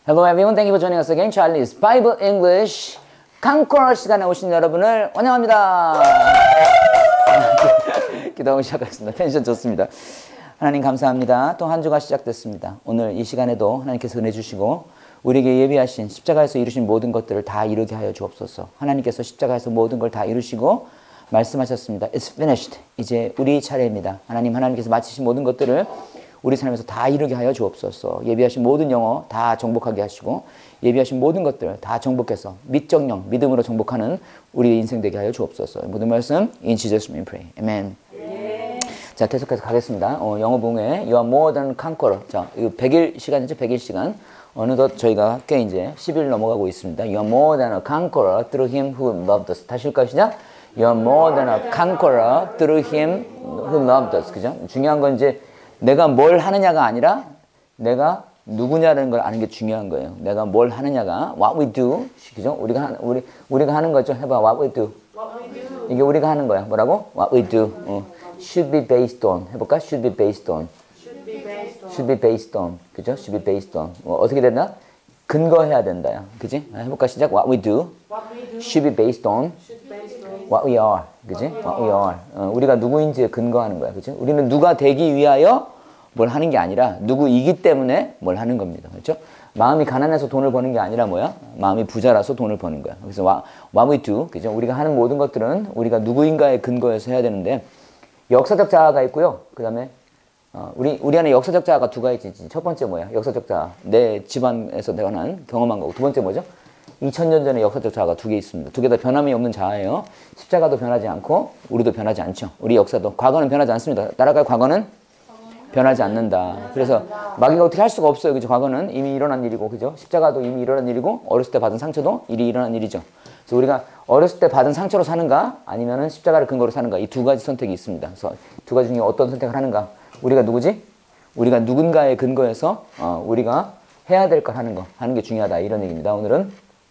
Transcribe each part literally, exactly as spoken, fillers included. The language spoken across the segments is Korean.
Hello everyone, thank you for joining us again. Charlie's Bible English 강콜 시간에 오신 여러분을 환영합니다. 기도하고 시작하겠습니다. 텐션 좋습니다. 하나님 감사합니다. 또 한 주가 시작됐습니다. 오늘 이 시간에도 하나님께서 은혜 주시고 우리에게 예비하신 십자가에서 이루신 모든 것들을 다 이루게 하여 주옵소서. 하나님께서 십자가에서 모든 걸 다 이루시고 말씀하셨습니다. It's finished. 이제 우리 차례입니다. 하나님 하나님께서 마치신 모든 것들을 우리 삶에서 다 이루게 하여 주옵소서. 예비하신 모든 영어 다 정복하게 하시고 예비하신 모든 것들 다 정복해서 믿정령, 믿음으로 정복하는 우리의 인생 되게 하여 주옵소서. 모든 말씀 in Jesus' name pray. Amen. 네. 자, 계속해서 가겠습니다. 어, 영어 봉에 You are more than conqueror. 자, 이거 백 일 시간이죠. 백 일 시간. 어느덧 저희가 꽤 이제 십 일 넘어가고 있습니다. You are more than a conqueror through him who loved us. 다시 읽을까요? 시작. You are more than a conqueror through him who loved us. 그죠? 중요한 건 이제 내가 뭘 하느냐가 아니라 내가 누구냐라는 걸 아는 게 중요한 거예요. 내가 뭘 하느냐가 what we do, 그죠? 우리가 하, 우리 우리가 하는 거죠. 해봐, what we do. What we do. 이게 우리가 하는 거야. 뭐라고? What we do. 어. Should be based on. 해볼까? Should be based on. Should be based on. Should be based on. 그죠? Should be based on. 어, 어떻게 된다? 근거해야 된다야. 그지? 해볼까? 시작. What we do. What we do. Should be based on. Should be based on. What we are. 그지? What we are. 어, 우리가 누구인지에 근거하는 거야. 그죠? 우리는 누가 되기 위하여 뭘 하는 게 아니라 누구이기 때문에 뭘 하는 겁니다. 그렇죠? 마음이 가난해서 돈을 버는 게 아니라 뭐야? 마음이 부자라서 돈을 버는 거야. 그래서 what, what we do, 그죠? 우리가 하는 모든 것들은 우리가 누구인가의 근거에서 해야 되는데 역사적 자아가 있고요. 그 다음에 어, 우리 우리 안에 역사적 자아가 두 가지 있지. 첫 번째 뭐야? 역사적 자아. 내 집안에서 내가 난 경험한 거고. 두 번째 뭐죠? 이천 년 전에 역사적 자아가 두 개 있습니다. 두 개 다 변함이 없는 자아예요. 십자가도 변하지 않고 우리도 변하지 않죠. 우리 역사도. 과거는 변하지 않습니다. 따라갈 과거는 변하지 않는다. 그래서 마귀가 어떻게 할 수가 없어요. 그죠? 과거는 이미 일어난 일이고, 그죠? 십자가도 이미 일어난 일이고, 어렸을 때 받은 상처도 일이 일어난 일이죠. 그래서 우리가 어렸을 때 받은 상처로 사는가, 아니면은 십자가를 근거로 사는가, 이 두 가지 선택이 있습니다. 그래서 두 가지 중에 어떤 선택을 하는가? 우리가 누구지? 우리가 누군가의 근거에서 어, 우리가 해야 될 걸 하는 거, 하는 게 중요하다. 이런 얘기입니다. 오늘은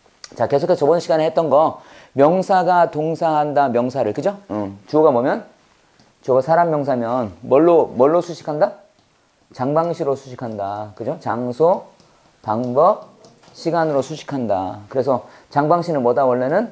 자 계속해서 저번 시간에 했던 거 명사가 동사한다. 명사를, 그죠? 응. 주어가 뭐면? 주어가 사람 명사면 뭘로 뭘로 수식한다? 장방시로 수식한다. 그죠? 장소, 방법, 시간으로 수식한다. 그래서 장방시는 뭐다? 원래는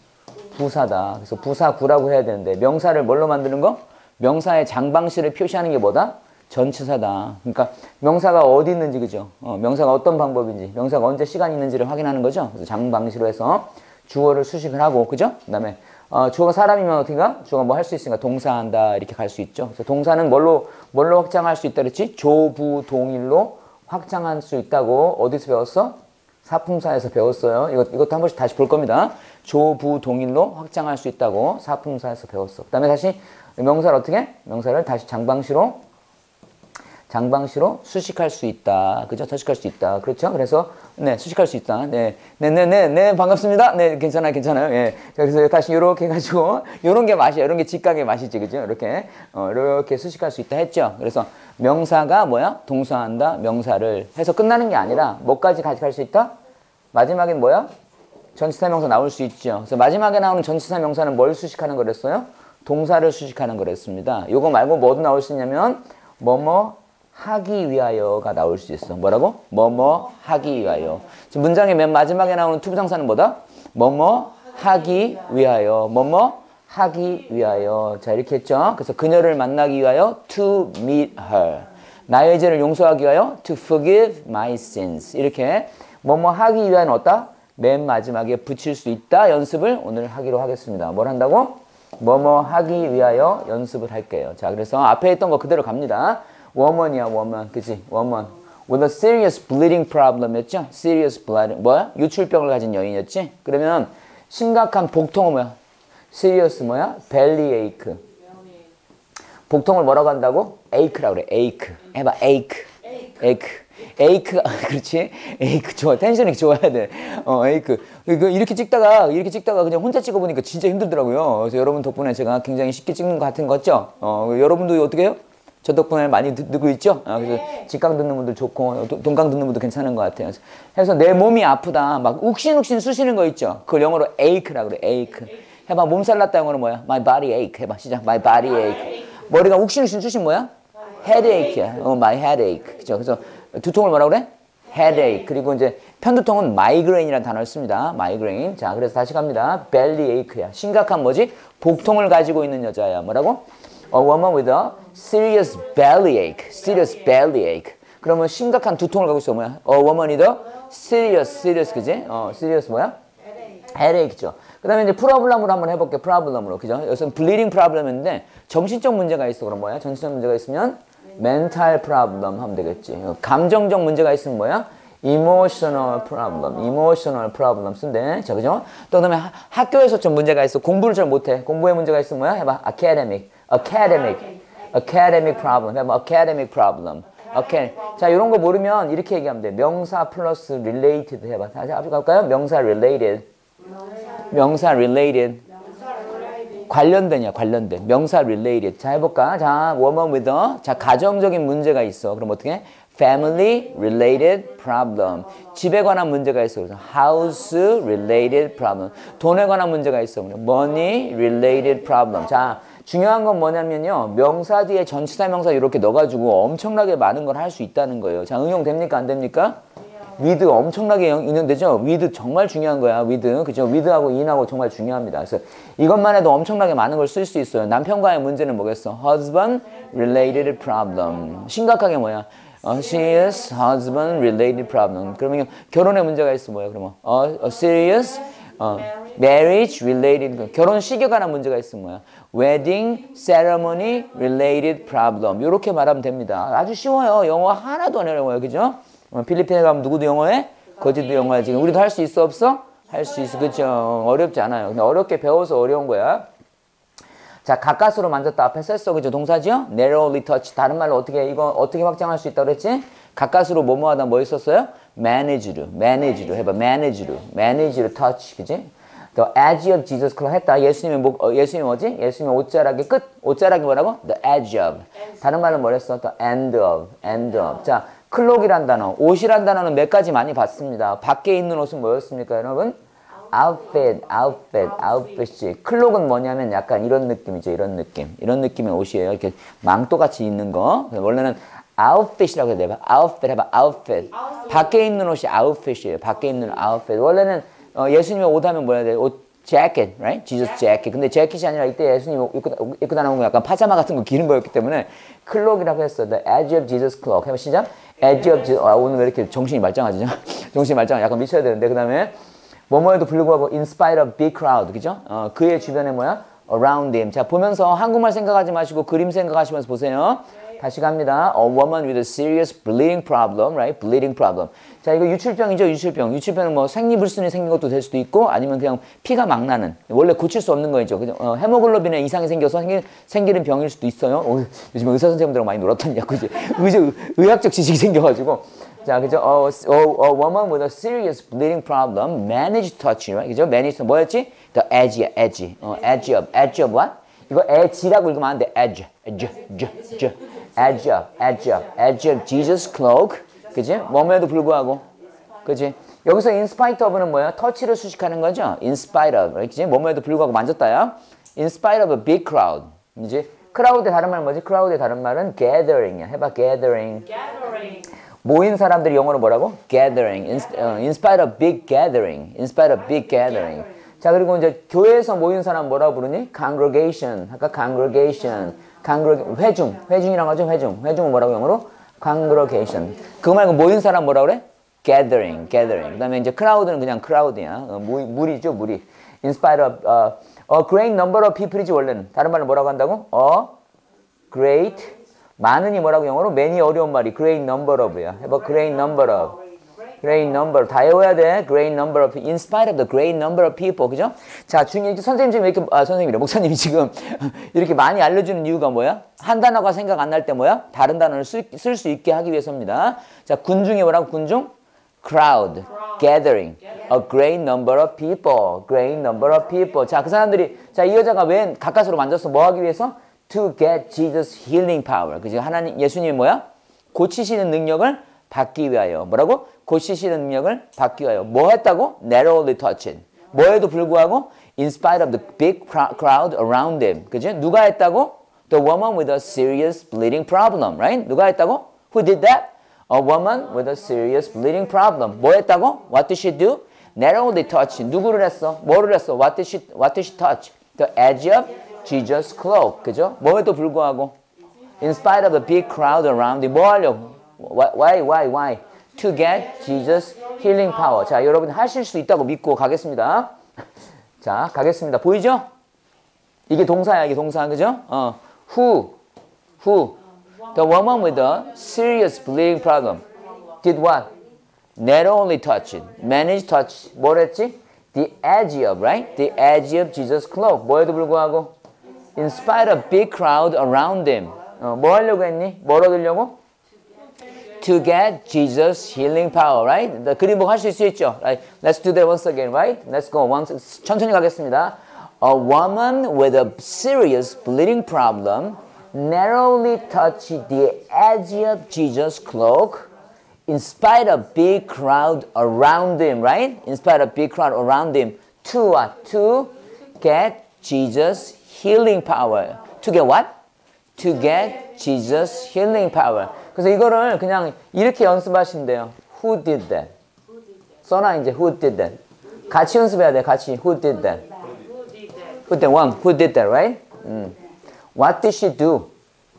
부사다. 그래서 부사구라고 해야 되는데 명사를 뭘로 만드는 거? 명사의 장방시를 표시하는 게 뭐다? 전치사다. 그러니까 명사가 어디 있는지, 그죠? 어, 명사가 어떤 방법인지, 명사가 언제 시간이 있는지를 확인하는 거죠. 그래서 장방시로 해서 주어를 수식을 하고, 그죠? 그 다음에 어, 주어가 사람이면 어떻게 가? 주어가 뭐 할 수 있으니까 동사한다. 이렇게 갈 수 있죠. 그래서 동사는 뭘로, 뭘로 확장할 수 있다 그랬지? 조부동일로 확장할 수 있다고 어디서 배웠어? 사품사에서 배웠어요. 이것, 이것도 한 번씩 다시 볼 겁니다. 조부동일로 확장할 수 있다고 사품사에서 배웠어. 그 다음에 다시 명사를 어떻게? 명사를 다시 장방시로 장방시로 수식할 수 있다. 그죠? 수식할 수 있다. 그렇죠? 그래서, 네, 수식할 수 있다. 네, 네, 네, 네, 네, 반갑습니다. 네, 괜찮아요, 괜찮아요. 예. 그래서 다시 요렇게 해가지고, 요런 게 맛이야. 요런 게 직각의 맛이지. 그죠? 이렇게, 어, 이렇게 수식할 수 있다 했죠. 그래서 명사가 뭐야? 동사한다. 명사를 해서 끝나는 게 아니라, 뭐까지 가져갈 수 있다? 마지막엔 뭐야? 전치사 명사 나올 수 있죠. 그래서 마지막에 나오는 전치사 명사는 뭘 수식하는 거랬어요? 동사를 수식하는 거랬습니다. 요거 말고 뭐도 나올 수 있냐면, 뭐뭐, 하기 위하여가 나올 수 있어. 뭐라고? 뭐뭐 하기 위하여. 지금 문장의 맨 마지막에 나오는 투부정사는 뭐다? 뭐뭐 하기 위하여. 뭐뭐 하기 위하여. 자, 이렇게 했죠. 그래서 그녀를 만나기 위하여 to meet her. 나의 죄를 용서하기 위하여 to forgive my sins. 이렇게 뭐뭐 하기 위하여는 어디다? 맨 마지막에 붙일 수 있다. 연습을 오늘 하기로 하겠습니다. 뭘 한다고? 뭐뭐 하기 위하여 연습을 할게요. 자, 그래서 앞에 했던 거 그대로 갑니다. woman이야, woman. 그치? woman. with a serious bleeding problem 였죠? serious bleeding. 뭐야? 유출병을 가진 여인이었지? 그러면 심각한 복통은 뭐야? serious 뭐야? belly ache. 복통을 뭐라고 한다고? ache라고 그래. ache. 해봐. ache. ache. ache. 그렇지? ache. 좋아. 텐션이 좋아야 돼. 어, ache. 이렇게 찍다가, 이렇게 찍다가 그냥 혼자 찍어보니까 진짜 힘들더라고요. 그래서 여러분 덕분에 제가 굉장히 쉽게 찍는 것 같은 거 같죠? 어, 여러분도 어떻게 해요? 저 덕분에 많이 듣, 듣고 있죠? 아, 그래서 직강 듣는 분들 좋고 도, 동강 듣는 분도 괜찮은 것 같아요. 그래서 내 몸이 아프다. 막 욱신욱신 쑤시는 거 있죠? 그걸 영어로 ache라고 그래. ache. 해봐. 몸살 났다 영어로 뭐야? My body ache. 해봐. 시작. My body ache. 머리가 욱신욱신 쑤신 뭐야? headache야. 어, my headache. 그죠? 그래서 두통을 뭐라고 그래? headache. 그리고 이제 편두통은 migraine이라는 단어를 씁니다. migraine. 자, 그래서 다시 갑니다. bellyache야. 심각한 뭐지? 복통을 가지고 있는 여자야. 뭐라고? A woman with a serious bellyache. serious bellyache. 그러면 심각한 두통을 갖고 있어. 뭐야? A woman with a serious, serious, 그지? 어, serious 뭐야? headache죠. 그 다음에 이제 프로블럼으로 한번 해볼게요. 프로블럼으로. 그죠? 여기서는 bleeding problem인데 정신적 문제가 있어. 그럼 뭐야? 정신적 문제가 있으면 mental problem 하면 되겠지. 감정적 문제가 있으면 뭐야? emotional problem. emotional problem 쓴대. 자, 그죠? 또 그다음에 하, 학교에서 좀 문제가 있어. 공부를 잘 못해. 공부에 문제가 있으면 뭐야? 해봐. academic. academic. academic problem. 해봐. academic problem. 오케이. 자, 이런 거 모르면 이렇게 얘기하면 돼. 명사 플러스 related 해봐. 다시 앞으로 갈까요? 명사 related. 명사 related. 관련되냐, 관련된. 명사 related. 자, 해볼까? 자, woman with a. 자, 가정적인 문제가 있어. 그럼 어떻게? family related problem. 집에 관한 문제가 있어. 그래서 house related problem. 돈에 관한 문제가 있어. money related problem. 자, 중요한 건 뭐냐면요. 명사 뒤에 전치사 명사 이렇게 넣어가지고 엄청나게 많은 걸 할 수 있다는 거예요. 자, 응용됩니까? 안 됩니까? with 엄청나게 응용되죠? with 정말 중요한 거야. with. 그죠? with하고 in하고 정말 중요합니다. 그래서 이것만 해도 엄청나게 많은 걸 쓸 수 있어요. 남편과의 문제는 뭐겠어? husband related problem. 심각하게 뭐야? A serious husband related problem. 그러면 결혼에 문제가 있어 뭐야? 그러면 a, a serious 어, marriage related. 결혼 시기에 관한 문제가 있으면 뭐야? wedding ceremony related problem. 이렇게 말하면 됩니다. 아주 쉬워요. 영어 하나도 안 어려워요. 그죠? 필리핀에 가면 누구도 영어해? 거지도 영어야. 지금 우리도 할 수 있어 없어? 할 수 있어. 그죠? 어렵지 않아요. 근데 어렵게 배워서 어려운 거야. 자, 가까스로 만졌다 앞에 썼어. 그죠? 동사지요? narrowly touch. 다른 말로 어떻게, 이거 어떻게 확장할 수 있다 그랬지? 가까스로 뭐뭐 하다 뭐 있었어요? manage로, manage로 해봐. manage로, manage로 touch. 그지? The edge of Jesus Christ 했다. 예수님의 목, 어, 예수님이 뭐지? 예수님의 옷자락의 끝. 옷자락이 뭐라고? The edge of. 다른 말로 뭐랬어? The end of, end of. 자, 클록이란 단어. 옷이란 단어는 몇 가지 많이 봤습니다. 밖에 있는 옷은 뭐였습니까, 여러분? outfit, outfit, outfit. 클록은 뭐냐면 약간 이런 느낌이죠. 이런 느낌. 이런 느낌의 옷이에요. 이렇게 망토같이 있는 거. 원래는 outfit이라고 해야 돼요. outfit 해봐. outfit. 밖에 입는 옷이 outfit이에요. 밖에 입는 outfit. 원래는 어, 예수님의 옷 하면 뭐야 돼? 옷 jacket, right? Jesus jacket. 근데 재킷이 아니라 이때 예수님 입고, 입고 다니는 거 약간 파자마 같은 거 기는 거였기 때문에 클록이라고 했어. The edge of Jesus cloak. 해봐 시작. edge of Jesus. 아, 오늘 왜 이렇게 정신이 말짱하지? 정신이 말짱. 약간 미쳐야 되는데. 그 다음에 뭐뭐에도 불구하고 in spite of big crowd. 그죠? 어, 그의 주변에 뭐야? around him. 자, 보면서 한국말 생각하지 마시고 그림 생각하시면서 보세요. 다시 갑니다. A woman with a serious bleeding problem, right? bleeding problem. 자, 이거 유출병이죠, 유출병. 유출병은 뭐 생리불순이 생긴 것도 될 수도 있고, 아니면 그냥 피가 막 나는. 원래 고칠 수 없는 거죠. 그죠? 어, 헤모글로빈에 이상이 생겨서 생기, 생기는 병일 수도 있어요. 오, 요즘 의사 선생님들하고 많이 놀았더니, 그지? 의, 의학적 지식이 생겨가지고. 자, 그죠? 어, a, a woman with a serious bleeding problem managed touch, right? 그죠? managed, 뭐였지? The edge, edge. 어, edge of, edge of what? 이거 edge라고 읽으면 안 돼. edge, edge, edge, edge. edge of, edge of, edge of Jesus cloak. 그지? 몸에도 불구하고. 그지? 여기서 in spite of는 뭐야? 터치를 수식하는 거죠? in spite of. 그지? 몸에도 불구하고 만졌다야. in spite of a big crowd. 이제 crowd의 다른 말은 뭐지? crowd의 다른 말은 gathering이야. 해봐, gathering. gathering. 모인 사람들이 영어로 뭐라고? gathering. In, uh, in spite of big gathering. in spite of big gathering. 자, 그리고 이제 교회에서 모인 사람 뭐라고 부르니? congregation. 아까 congregation. congregation. 회중. 회중이라고 하죠? 회중. 회중은 뭐라고 영어로? congregation. 그거 말고 모인 사람 뭐라고 그래? gathering. gathering. 그 다음에 이제 crowd는 그냥 crowd이야. 어, 무, 무리죠, 무리. in spite of uh, a great number of people이지 원래는. 다른 말로 뭐라고 한다고? a great. 많은이 뭐라고 영어로? many 어려운 말이 great number of야. 해봐, great number of. great number. 다 외워야 돼. great number of. in spite of the great number of people. 그죠? 자, 중에 선생님 지금 이렇게, 아, 선생님이래. 목사님이 지금 이렇게 많이 알려주는 이유가 뭐야? 한 단어가 생각 안 날 때 뭐야? 다른 단어를 쓸 수 있게 하기 위해서입니다. 자, 군중이 뭐라고? 군중? crowd. gathering. a great number of people. great number of people. 자, 그 사람들이, 자, 이 여자가 왜 가까스로 만졌어? 뭐 하기 위해서? to get Jesus healing power. 그죠? 하나님, 예수님이 뭐야? 고치시는 능력을 받기 위하여. 뭐라고? 고치시는 능력을 받기 위하여. 뭐 했다고? narrowly touched. 뭐에도 불구하고 in spite of the big crowd around him. 그죠? 누가 했다고? The woman with a serious bleeding problem. Right? 누가 했다고? Who did that? A woman with a serious bleeding problem. 뭐 했다고? What did she do? Narrowly touch. 누구를 했어? 뭐를 했어? What did she, what did she touch? The edge of Jesus' cloak. 그죠? 뭐에도 불구하고. In spite of the big crowd around. 뭐 하려고? Why, why, why? To get Jesus' healing power. 자, 여러분 하실 수 있다고 믿고 가겠습니다. 자, 가겠습니다. 보이죠? 이게 동사야, 이게 동사. 그죠? 어. Who, who, the woman with a serious bleeding problem did what? Not only touch it, managed touch. 뭘 했지? The edge of, right? The edge of Jesus' cloak. 뭐에도 불구하고? In spite of big crowd around him. 어, 뭐 하려고 했니? 뭘 얻으려고? To get Jesus' healing power, right? 그림 보고 할 수 있죠? Right? Let's do that once again, right? Let's go. Once, 천천히 가겠습니다. A woman with a serious bleeding problem narrowly touched the edge of Jesus' cloak in spite of big crowd around him, right? In spite of big crowd around him. To what? To get Jesus' healing power. To get what? To get Jesus' healing power. 그래서 이거를 그냥 이렇게 연습하시면 돼요. Who did that? 써놔 이제 who did that. 같이 연습해야 돼. 같이 who did that. Who did one? Who did that, right? 음. What did she do?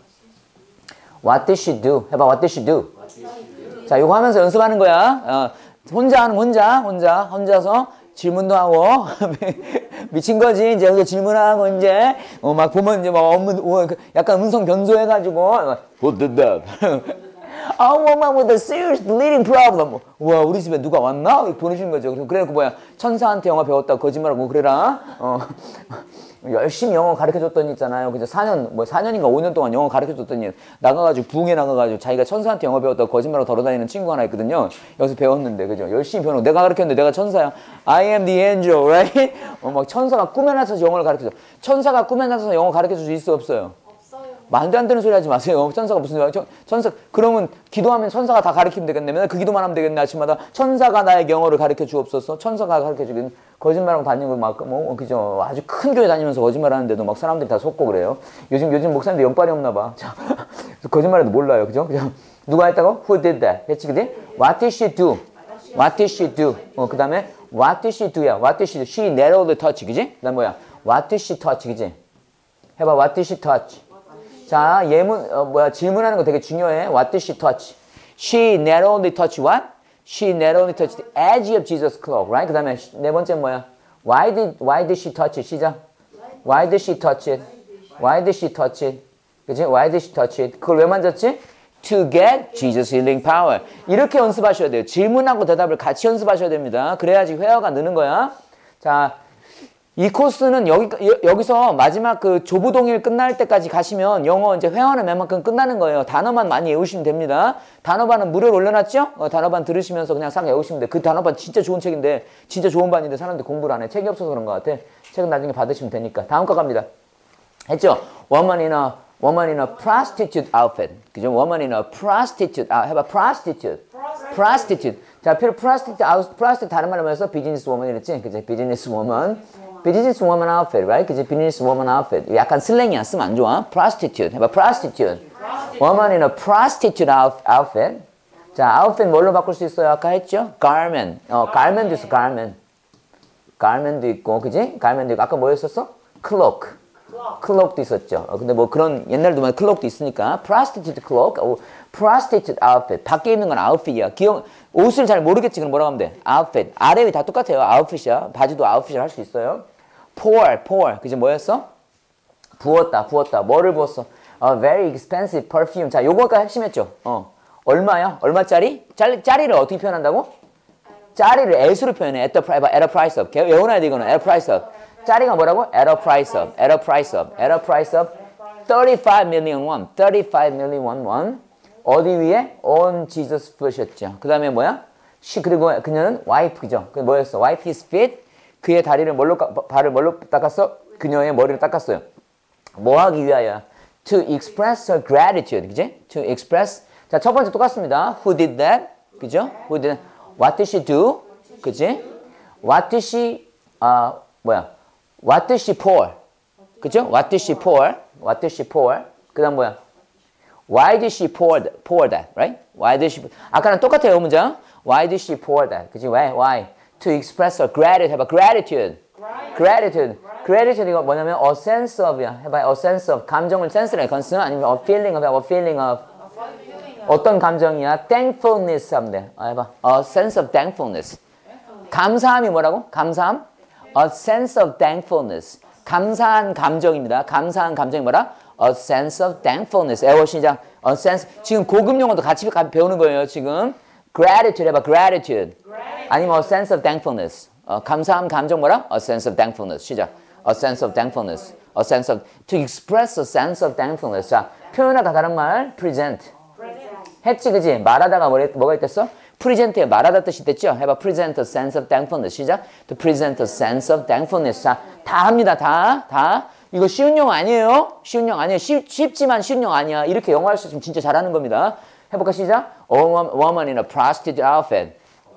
What did she do? 해봐. What did she do? 자, 이거 하면서 연습하는 거야. 어, 혼자 하는 혼자, 혼자, 혼자서 질문도 하고 미친 거지. 이제 여기서 질문하고 이제 어, 막 보면 이제 막 업무 약간 음성 변조해가지고 Who did that? A woman with a serious bleeding problem. 와, 우리 집에 누가 왔나? 보내주는 거죠. 그래서 뭐야, 천사한테 영어 배웠다고 거짓말하고 그래라. 어. 열심히 영어 가르쳐줬더니 있잖아요. 그죠? 사 년, 뭐 사 년인가 오 년 동안 영어 가르쳐줬더니 나가가지고 부흥에 나가가지고 자기가 천사한테 영어 배웠다고 거짓말하고 돌아다니는 친구 하나 있거든요. 여기서 배웠는데, 그죠? 열심히 배우는 내가 가르쳤는데 내가 천사야. I am the angel, right? 어, 막 천사가 꿈에 나서서 영어를 가르쳐줘. 천사가 꿈에 나서서 영어 가르쳐줄 수 있어, 없어요? 말도 안 되는 소리 하지 마세요. 천사가 무슨 천사 그러면 기도하면 천사가 다 가르치면 되겠네. 맨날 그 기도만 하면 되겠네. 아침마다 천사가 나에게 영어를 가르쳐 주옵소서. 천사가 가르쳐 주긴 거짓말하고 다니고 막 뭐 그죠. 아주 큰 교회 다니면서 거짓말하는데도 막 사람들이 다 속고 그래요. 요즘 요즘 목사님들 연빨이 없나 봐. 자, 거짓말해도 몰라요. 그죠? 그죠? 누가 했다고? Who did that? 했지 그지? What did she do? What did she do? 어, 그다음에 What did she do야? What did she do? She narrowly touch. 그지? 그다음 뭐야? What did she touch? 그지? 해봐. What did she touch? 자, 예문, 어, 뭐야, 질문하는 거 되게 중요해. What did she touch? She narrowly touched what? She narrowly touched the edge of Jesus' cloak, right? 그 다음에 네 번째 뭐야? Why did, why did she touch it? 시작. Why did she touch it? Why did she touch it? 그치? Why did she touch it? 그걸 왜 만졌지? To get Jesus' healing power. 이렇게 연습하셔야 돼요. 질문하고 대답을 같이 연습하셔야 됩니다. 그래야지 회화가 느는 거야. 자, 이 코스는 여기, 여기서 마지막 그 조부동일 끝날 때까지 가시면 영어 이제 회화는 웬만큼 끝나는 거예요. 단어만 많이 외우시면 됩니다. 단어반은 무료로 올려놨죠? 어, 단어반 들으시면서 그냥 싹 외우시면 돼. 그 단어반 진짜 좋은 책인데, 진짜 좋은 반인데 사람들이 공부를 안 해. 책이 없어서 그런 것 같아. 책은 나중에 받으시면 되니까. 다음 거 갑니다. 했죠? Woman in a, woman in a prostitute outfit. 그죠? Woman in a prostitute, 아, 해봐. prostitute. prostitute. 자, prostitute, prostitute 다른 말로 해서 business woman 이랬지? 그죠? business woman. business woman outfit, right? 그치? business woman outfit. 약간 슬랭이야. 쓰면 안 좋아. prostitute. 해봐. prostitute. woman in a prostitute outfit. 자, outfit 뭘로 바꿀 수 있어요? 아까 했죠? garment. 어, garment도 있어. garment. garment도 있고, 그지? garment도 있고. 아까 뭐였었어? cloak. cloak도 있었죠. 어, 근데 뭐 그런 옛날도 뭐 cloak도 있으니까. prostitute cloak. 어, prostitute outfit. 밖에 입는 건 outfit이야. 기억, 옷을 잘 모르겠지. 그럼 뭐라고 하면 돼? outfit. 아래 위 다 똑같아요. outfit이야. 바지도 outfit을 할 수 있어요. pour, pour. 그지 뭐였어? 부었다, 부었다. 뭐를 부었어? A very expensive perfume. 자, 요거가 핵심했죠. 어. 얼마야? 얼마짜리? 짜리, 짜리를 어떻게 표현한다고? 짜리를 S로 표현해. At the, at a price of. 외워놔야 돼, 이거는. At a price of. 짜리가 뭐라고? At a price of. At a price of. At a price of thirty-five million won. thirty-five million won. 어디 위에? On Jesus foot이었죠. 그 다음에 뭐야? she, 그리고 그녀는 와이프죠. 그 뭐였어? Wipe his feet. 그의 다리를 뭘로, 발을 뭘로 닦았어? 그녀의 머리를 닦았어요. 뭐 하기 위하여? To express her gratitude. 그지? To express. 자, 첫 번째 똑같습니다. Who did that? 그죠? Who did that? What did she do? 그지? What did she, 아, uh, 뭐야? What did she pour? 그죠? What did she pour? What did she pour? 그 다음 뭐야? Why did she pour, th- pour that, right? Why did she, 아까랑 똑같아요, 문장. Why did she pour that? 그치? Why? Why? To express her gratitude. 해봐, gratitude. Gratitude. Gratitude 이거 뭐냐면 a sense of야. 해봐, a sense of. 감정을 sense래, concern 아니면 a feeling of, a feeling of. 어떤 감정이야? Thankfulness 하면 돼. 아, 해봐, a sense of thankfulness. 감사함이 뭐라고? 감사함? A sense of thankfulness. 감사한 감정입니다. 감사한 감정이 뭐라? A sense of thankfulness. 애워 시작. A sense. 지금 고급 용어도 같이 배우는 거예요. 지금 gratitude 해봐. gratitude. 아니면 a sense of thankfulness. 어, 감사한 감정 뭐라? A sense of thankfulness. 시작. A sense of thankfulness. A sense of to express a sense of thankfulness. 자, 표현하다 다른 말 present. 했지 그지? 말하다가 뭐, 뭐가 있댔어? 프리젠트에 말하다 뜻이 됐죠? 해봐. present a sense of thankfulness. 시작. To present a sense of thankfulness. 자, 다 합니다. 다. 다. 이거 쉬운 영어 아니에요? 쉬운 영어 아니에요. 쉽, 쉽지만 쉬운 영어 아니야. 이렇게 영어 할 수 있으면 진짜 잘하는 겁니다. 해볼까? 시작. A woman in a prostitute outfit.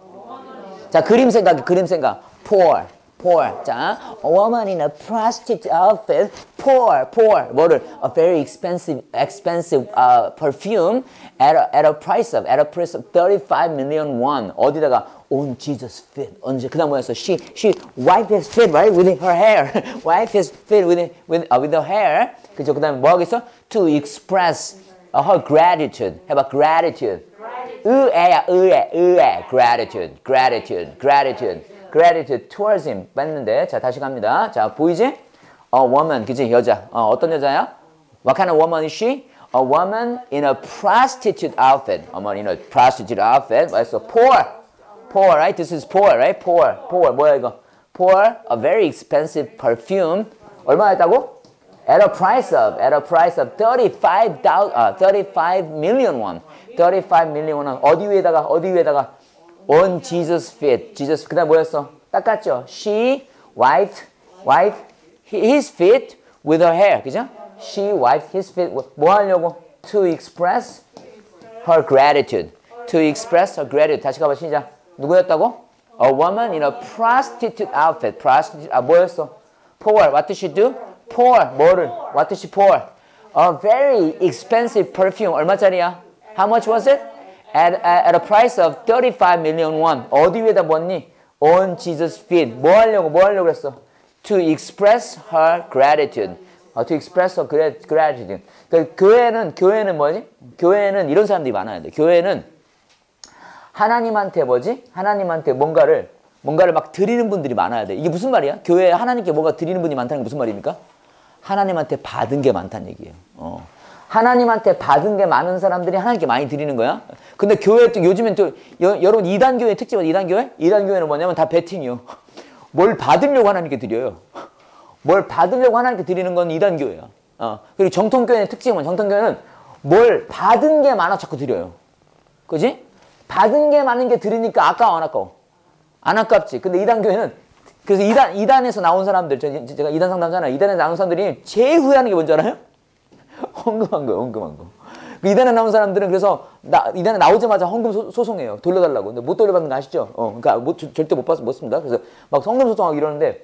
자, 그림 생각, 그림 생각. Poor. Poor. 자, a woman in a prostitute outfit. Poor. Poor. 뭐를? A very expensive, expensive uh, perfume at a, at a price of, at a price of thirty-five million won. 어디다가 on Jesus' feet. 언제? 그다음 뭐였어? She, she wiped his feet, right? With her hair. Wiped his feet with, with, uh, with her hair. 그죠? 그다음에 뭐 하겠어? To express uh, her gratitude. 해봐. Gratitude. 의애야, 의애, 의애. Gratitude. Gratitude. Gratitude. Gratitude towards him. 뺐는데. 자, 다시 갑니다. 자, 보이지? A woman. 그지? 여자. 어, 어떤 여자야? What kind of woman is she? A woman in a prostitute outfit. A woman in a prostitute outfit. 뭐였어? Poor. Poor, right? This is poor, right? Poor. Poor. 뭐야 이거? Poor. A very expensive perfume. 얼마였다고? At a price of, at a price of thirty-five thousand, uh, thirty-five million won. thirty-five million won. 어디 위에다가, 어디 위에다가? On Jesus' feet. Jesus, 그 다음 뭐였어? 닦았죠? She wiped, wiped his feet with her hair. 그죠? She wiped his feet. 뭐 하려고? To express her gratitude. To express her gratitude. 다시 가봐, 시작. 누구였다고? A woman in a prostitute outfit. Prostitute, 아, 뭐였어? Pour. What did she do? Pour. 뭐를? What did she pour? A very expensive perfume. 얼마짜리야? How much was it? At, at a price of thirty-five million won. 어디 위에다 뭐니? On Jesus' feet. 뭐 하려고? 뭐 하려고 그랬어? To express her gratitude. Uh, to express her gratitude. 그 교회는, 교회는 뭐지? 교회는 이런 사람들이 많아야 돼. 교회는 하나님한테 뭐지? 하나님한테 뭔가를, 뭔가를 막 드리는 분들이 많아야 돼. 이게 무슨 말이야? 교회에 하나님께 뭔가 드리는 분이 많다는 게 무슨 말입니까? 하나님한테 받은 게 많다는 얘기예요. 어. 하나님한테 받은 게 많은 사람들이 하나님께 많이 드리는 거야. 근데 교회 또 요즘엔 또 여, 여러분 이단 교회 특징은 이단 교회? 이단 교회는 뭐냐면 다 베팅이요. 뭘 받으려고 하나님께 드려요. 뭘 받으려고 하나님께 드리는 건 이단 교회야. 어. 그리고 정통 교회의 특징은 정통 교회는 뭘 받은 게 많아 자꾸 드려요. 그지? 받은 게 많은 게 드리니까 아까워 안 아까워? 안 아깝지. 근데 이단 교회는 그래서 이단 이단에서 나온 사람들 저, 제가 이단 상담잖아요. 이단에서 나온 사람들이 제일 후회하는 게 뭔지 알아요? 헌금한 거예요. 헌금한 거. 그 이단에 나온 사람들은 그래서 나, 이단에 나오자마자 헌금 소, 소송해요. 돌려달라고. 근데 못 돌려받는 거 아시죠? 어, 그러니까 못, 절대 못 받, 못 씁니다. 그래서 막 헌금 소송하고 이러는데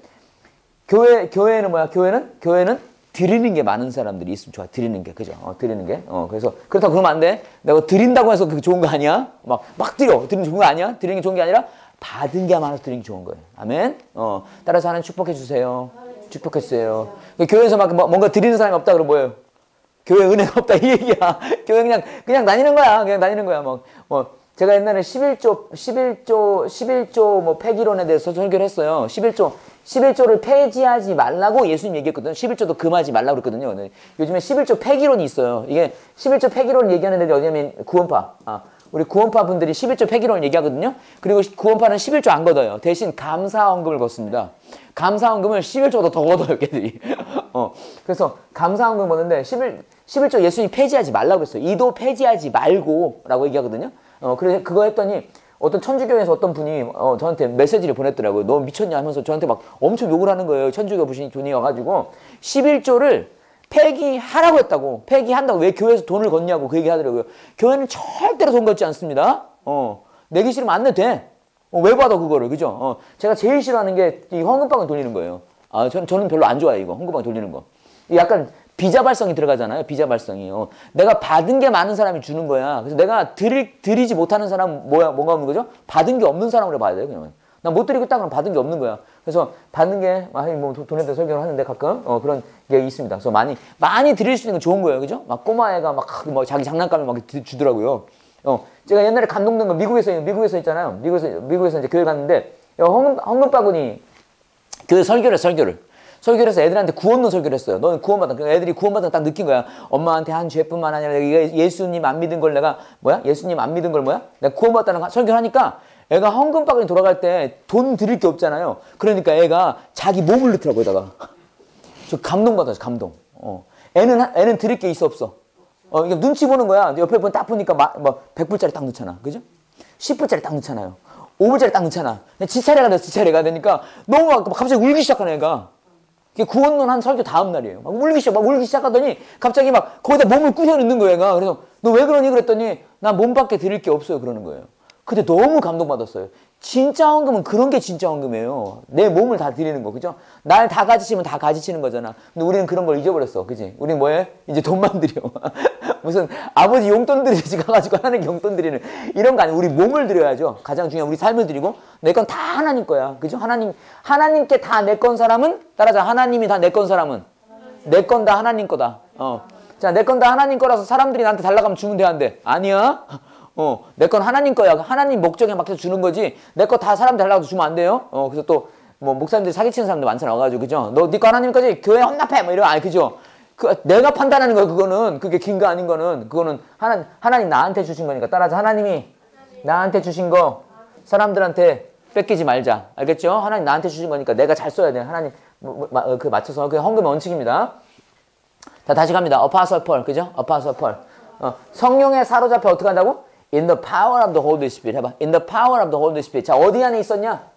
교회 교회는 뭐야? 교회는 교회는 드리는 게 많은 사람들이 있으면 좋아. 드리는 게 그죠? 어, 드리는 게. 어, 그래서 그렇다고 그러면 안 돼. 내가 드린다고 해서 그게 좋은 거 아니야? 막 막 드려. 드리는 게 좋은 거 아니야? 드리는 게 좋은 게 아니라 받은 게 많아서 드리는 게 좋은 거예요. 아멘. 어, 따라서 하나님 축복해 주세요. 축복했어요. 교회에서 막 뭔가 드리는 사람이 없다 그러면 뭐예요? 교회 은혜가 없다 이 얘기야. 교회 그냥 그냥 다니는 거야. 그냥 다니는 거야. 뭐, 뭐 제가 옛날에 십일조 십일조 십일조 뭐 폐기론에 대해서 설교를 했어요. 십일조 십일조를 폐지하지 말라고 예수님 얘기했거든요. 십일조도 금하지 말라고 그랬거든요. 네. 요즘에 십일조 폐기론이 있어요. 이게 십일조 폐기론 얘기하는 데도 어디냐면 구원파. 아, 우리 구원파 분들이 십일조 폐기론을 얘기하거든요. 그리고 구원파는 십일조 안 걷어요. 대신 감사헌금을 걷습니다. 감사헌금을 십일조보다 더 걷어요, 걔들이. 어, 그래서 감사헌금 걷는데 십일, 십일조 예수님이 폐지하지 말라고 했어요. 이도 폐지하지 말고 라고 얘기하거든요. 어, 그래서 그거 했더니 어떤 천주교에서 어떤 분이 어, 저한테 메시지를 보냈더라고요. 너 미쳤냐 하면서 저한테 막 엄청 욕을 하는 거예요. 천주교 분이 와가지고 십일조를 폐기하라고 했다고. 폐기한다고. 왜 교회에서 돈을 걷냐고 그 얘기 하더라고요. 교회는 절대로 돈 걷지 않습니다. 어, 내기 싫으면 안 내도 돼. 어, 왜 받아 그거를. 그죠? 어, 제가 제일 싫어하는 게 이 헌금방을 돌리는 거예요. 아, 저는, 저는 별로 안 좋아해요. 이거 헌금방 돌리는 거. 약간 비자 발성이 들어가잖아요. 비자 발성이. 어. 내가 받은 게 많은 사람이 주는 거야. 그래서 내가 드리, 드리지 못하는 사람 뭐야, 뭐가 없는 거죠? 받은 게 없는 사람으로 봐야 돼요. 그냥. 난 못 드리고 딱 그럼 받은 게 없는 거야. 그래서 받는 게, 아니, 뭐, 돈에 대해 설교를 하는데 가끔, 어, 그런 게 있습니다. 그래서 많이, 많이 드릴 수 있는 건 좋은 거예요. 그죠? 막 꼬마애가 막, 뭐, 자기 장난감을 막 주더라고요. 어, 제가 옛날에 감동된 건 미국에서, 미국에서 있잖아요. 미국에서, 미국에서 이제 교회 갔는데, 헌금, 헌금 바구니, 교회 설교를, 설교를. 설교를 해서 애들한테 구원론 설교를 했어요. 너는 구원받아. 애들이 구원받아 딱 느낀 거야. 엄마한테 한 죄뿐만 아니라 내가 예수님 안 믿은 걸 내가, 뭐야? 예수님 안 믿은 걸 뭐야? 내가 구원받다는 설교를 하니까 애가 헌금 바구니 돌아갈 때 돈 드릴 게 없잖아요. 그러니까 애가 자기 몸을 넣더라고, 여기다가. 저 감동받았어, 감동. 어. 애는, 애는 드릴 게 있어, 없어. 어, 이게 눈치 보는 거야. 옆에 분 딱 보니까 막, 뭐, 백 불짜리 딱 넣잖아. 그죠? 십 불짜리 딱 넣잖아요. 오 불짜리 딱 넣잖아. 근데 지 차례가 돼서 지 차례가 되니까 너무 막 갑자기 울기 시작하는 애가. 구원론 한 설교 다음 날이에요. 막 울기 시작, 막 울기 시작하더니 갑자기 막 거기다 몸을 꾸겨 넣는 거예요, 얘가. 그래서 너 왜 그러니? 그랬더니 난 몸밖에 드릴 게 없어요. 그러는 거예요. 그때 너무 감동받았어요. 진짜 헌금은 그런 게 진짜 헌금이에요. 내 몸을 다 드리는 거, 그죠? 날 다 가지치면 다 가지치는 거잖아. 근데 우리는 그런 걸 잊어버렸어, 그지? 우리는 뭐해? 이제 돈만 드려. 무슨 아버지 용돈 드리지 가가지고 하나님 용돈 드리는 이런 거 아니에요. 우리 몸을 드려야죠. 가장 중요한 우리 삶을 드리고 내 건 다 하나님 거야, 그죠? 하나님 하나님께 다 내 건 사람은 따라서 하나님이 다 내 건 사람은 내 건 다 하나님 거다. 어, 자, 내 건 다 하나님 거라서 사람들이 나한테 달라고 하면 주면 돼, 안 돼? 아니야. 어, 내 건 하나님 거야. 하나님 목적에 맞춰서 주는 거지. 내 거 다 사람 달라고 주면 안 돼요. 어, 그래서 또 뭐 목사님들이 사기치는 사람들 많잖아. 와가지고, 그죠? 너 네 거 하나님 거지? 교회 헌납해. 뭐 이런, 아니, 그죠? 그, 내가 판단하는 거야, 그거는. 그게 긴 거 아닌 거는. 그거는 하나, 하나님 나한테 주신 거니까. 따라서 하나님이 나한테 주신 거 사람들한테 뺏기지 말자. 알겠죠? 하나님 나한테 주신 거니까 내가 잘 써야 돼. 하나님, 뭐, 뭐, 그 맞춰서. 그게 헌금의 원칙입니다. 자, 다시 갑니다. Apostle Paul. 그죠? Apostle Paul. 어, 성령에 사로잡혀 어떻게 한다고? In the power of the Holy Spirit. 해봐. In the power of the Holy Spirit. 자, 어디 안에 있었냐?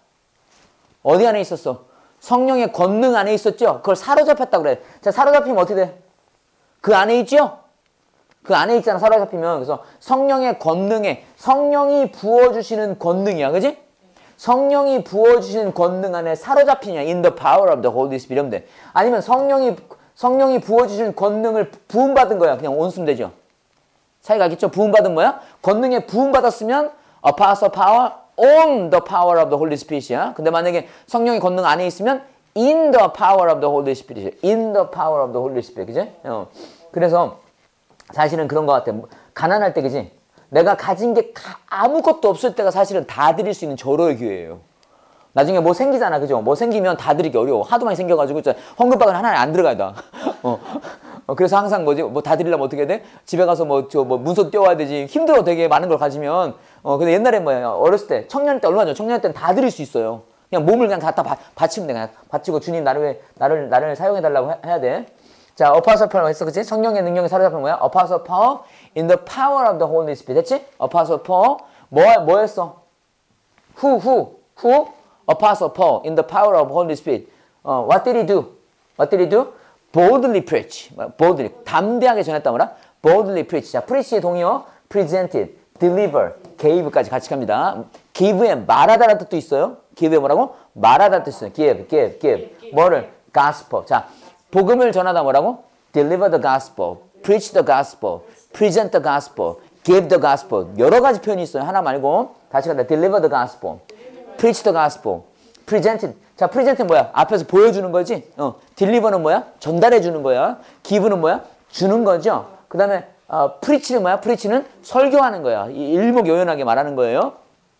어디 안에 있었어? 성령의 권능 안에 있었죠? 그걸 사로잡혔다고 그래. 자, 사로잡히면 어떻게 돼? 그 안에 있죠? 그 안에 있잖아, 사로잡히면. 그래서 성령의 권능에, 성령이 부어주시는 권능이야. 그지? 성령이 부어주시는 권능 안에 사로잡히냐? In the power of the Holy Spirit. 이러면 돼. 아니면 성령이, 성령이 부어주시는 권능을 부음받은 거야. 그냥 온수면 되죠. 차이가 있겠죠? 부음받은 뭐야? 권능에 부음받았으면 Apostle Power on the power of the Holy Spirit이야. 근데 만약에 성령의 권능 안에 있으면 in the power of the Holy Spirit. in the power of the Holy Spirit. 그지? 어. 그래서 사실은 그런 것 같아. 가난할 때, 그지? 내가 가진 게 아무것도 없을 때가 사실은 다 드릴 수 있는 절호의 기회예요. 나중에 뭐 생기잖아, 그죠? 뭐 생기면 다 드리기 어려워. 하도 많이 생겨가지고 헌금박은 하나에 안 들어가야 돼. 어. 어, 그래서 항상 뭐지? 뭐 다 드리려면 어떻게 해야 돼? 집에 가서 뭐 저 뭐 문서 띄워야 되지. 힘들어, 되게 많은 걸 가지면. 어, 근데 옛날에 뭐야? 어렸을 때, 청년 때 얼마나 좋아? 청년 때는 다 드릴 수 있어요. 그냥 몸을 그냥 갖다 바, 바치면 돼. 그냥 바치고 주님 나를 왜 나를 나를 사용해 달라고 해야 돼. 자, Apostle Paul 했어, 그치? 성령의 능력에 사로잡힌 뭐야? Apostle Paul in the power of the Holy Spirit. 됐지? Apostle Paul 뭐, 뭐 했어? Who, who, who? Apostle Paul in the power of Holy Spirit. 어, what did he do? What did he do? Boldly preach. Boldly. 담대하게 전했다 뭐라? Boldly preach. 자, preach의 동의어. Presented, deliver, gave까지 같이 갑니다. give에 말하다라는 뜻도 있어요. give에 뭐라고? 말하다라는 뜻이 있어요. give, give, give. 뭐를? gospel. 자, 복음을 전하다 뭐라고? deliver the gospel, preach the gospel, present the gospel, give the gospel. 여러 가지 표현이 있어요. 하나 말고. 다시 간다. deliver the gospel, preach the gospel, presented. 자, presen트는 뭐야? 앞에서 보여주는 거지. 어, deliver는 뭐야? 전달해 주는 거야. give는 뭐야? 주는 거죠. 그 다음에 어, preach는 뭐야? preach는 설교하는 거야. 일목요연하게 말하는 거예요.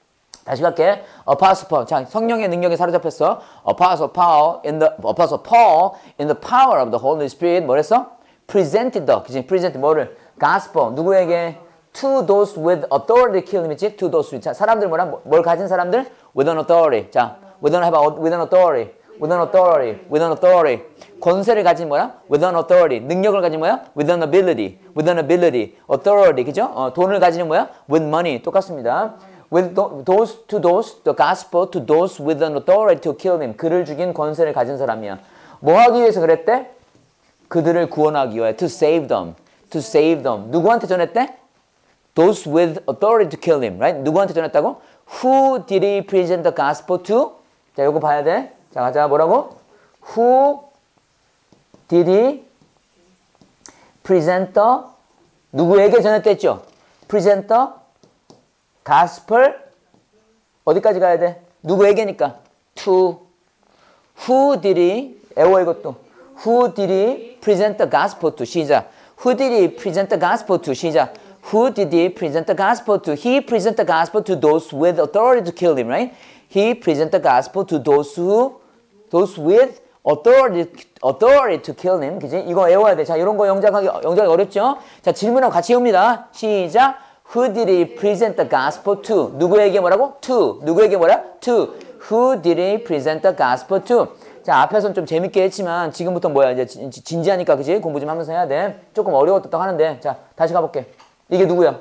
다시 갈게. Apostle Paul. 자, 성령의 능력에 사로잡혔어. Apostle Paul in the Apostle Paul in the power of the Holy Spirit. 뭐랬어? Presented the. 그치? Present 뭐를? Gospel. 누구에게? To those with authority kill him. 있지? To those with. 자, 사람들 뭐라? 뭘 가진 사람들? With an authority. 자, with an 해봐. With an authority. With an authority. With an authority. 권세를 가진 뭐야? With an authority. 능력을 가진 뭐야? With an ability. With an ability. Authority. 그죠? 어, 돈을 가지는 뭐야? With money. 똑같습니다. With those, to those, the gospel, to those with an authority to kill him. 그를 죽인 권세를 가진 사람이야. 뭐 하기 위해서 그랬대? 그들을 구원하기 위해. To save them. To save them. 누구한테 전했대? Those with authority to kill him. Right? 누구한테 전했다고? Who did he present the gospel to? 자, 요거 봐야 돼. 자, 가자. 뭐라고? Who did he present the 누구에게 전했댔죠? present the gospel 어디까지 가야 돼? 누구에게니까 to who did he 애워 이것도 who did he present the gospel to 시작 who did he present the gospel to 시작 who did he present the gospel to he present the gospel to those with authority to kill him right he present the gospel to those who those with authority authority to kill him 그지 이거 외워야 돼 자 이런 거 영작하기 영작이 어렵죠 자 질문하고 같이 옵니다 시작 who did he present the gospel to 누구에게 뭐라고 to 누구에게 뭐라 to who did he present the gospel to 자 앞에서는 좀 재밌게 했지만 지금부터 뭐야 이제 진지하니까 그지 공부 좀 하면서 해야 돼 조금 어려웠다고 하는데 자 다시 가볼게 이게 누구야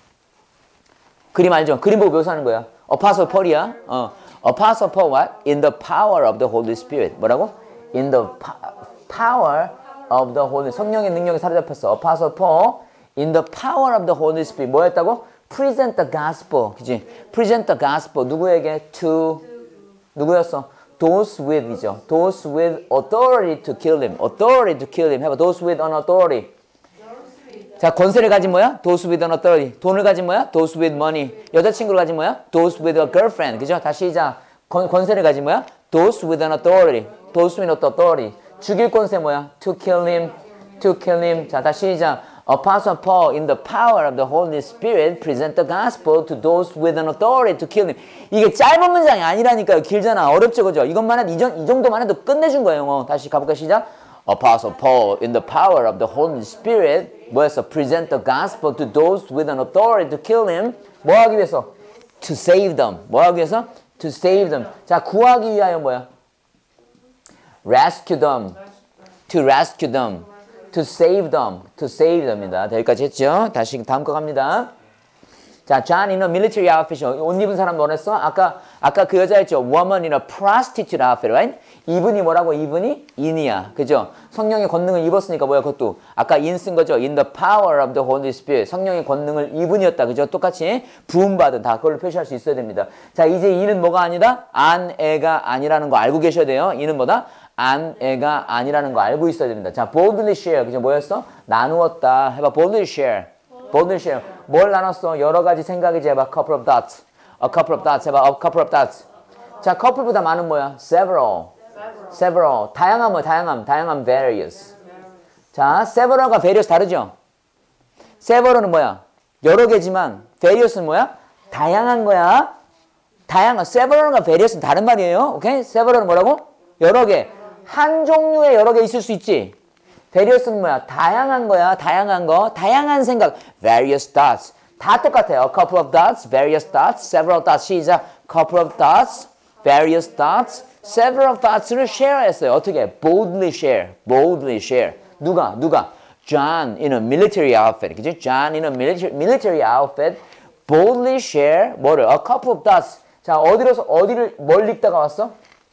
그림 알죠 그림 보고 묘사하는 거야 Apostle Paul이야 어 Apostle Paul what in the power of the Holy Spirit 뭐라고 in the power of the Holy 성령의 능력이 사로잡혔어 Apostle Paul in the power of the Holy Spirit 뭐였다고 present the gospel 그지 present the gospel 누구에게 to 누구였어 those with 이죠. those with authority to kill him. authority to kill him. 해봐. those with an authority. 자, 권세를 가진 뭐야? those with an authority. 돈을 가진 뭐야? those with money. 여자친구를 가진 뭐야? those with a girlfriend. 그죠? 다시 시작. 권, 권세를 가진 뭐야? those with an authority. those with an authority. 죽일 권세 뭐야? to kill him. to kill him. 자, 다시 시작. Apostle Paul, in the power of the Holy Spirit, present the gospel to those with an authority to kill him. 이게 짧은 문장이 아니라니까요. 길잖아. 어렵죠, 그죠? 이것만 해도, 이, 정, 이 정도만 해도 끝내준 거예요. 영어. 다시 가볼까요? 시작. Apostle Paul, in the power of the Holy Spirit, 뭐였어? Present the gospel to those with an authority to kill him. 뭐 하기 위해서? To save them. 뭐 하기 위해서? To save them. 자, 구하기 위하여 뭐야? Rescue them. To rescue them. To save them. To save them입니다. 여기까지 했죠? 다시 다음 거 갑니다. 자, John in a military outfit. 옷 입은 사람 뭐랬어? 아까 아까 그 여자였죠? Woman in a prostitute outfit, right? 이분이 뭐라고? 이분이 in이야. 그죠? 성령의 권능을 입었으니까 뭐야? 그것도 아까 in 쓴 거죠? In the power of the Holy Spirit. 성령의 권능을 이분이었다. 그죠? 똑같이 부음받은 다 그걸로 표시할 수 있어야 됩니다. 자, 이제 이는 뭐가 아니다? 안 애가 아니라는 거 알고 계셔야 돼요. 이는 뭐다? 안 애가 아니라는 거 알고 있어야 됩니다. 자, boldly share. 그죠? 뭐였어? 나누었다. 해봐. boldly share. boldly share. 뭘 나눴어? 여러 가지 생각이지. 해봐. couple of thoughts. a couple of thoughts. 해봐. a couple of thoughts. 자, couple보다 많은 뭐야? several. several. 다양한 뭐? 다양한. 다양한 various. 자, several과 various 다르죠? several은 뭐야? 여러 개지만 various는 뭐야? 다양한 거야. 다양한. several과 various는 다른 말이에요. 오케이? several은 뭐라고? 여러 개. 한 종류의 여러 개 있을 수 있지. various는 뭐야? 다양한 거야. 다양한 거. 다양한 생각. various thoughts. 다 똑같아요. a couple of thoughts, various thoughts, several thoughts. 시작. couple of thoughts, various thoughts, several thoughts를 share 했어요. 어떻게? boldly share. boldly share. 누가? 누가? John in a military outfit. 그치? John in a military, military outfit boldly share 뭐를? a couple of thoughts. 자, 어디로서 어디를 뭘 읽다가 왔어?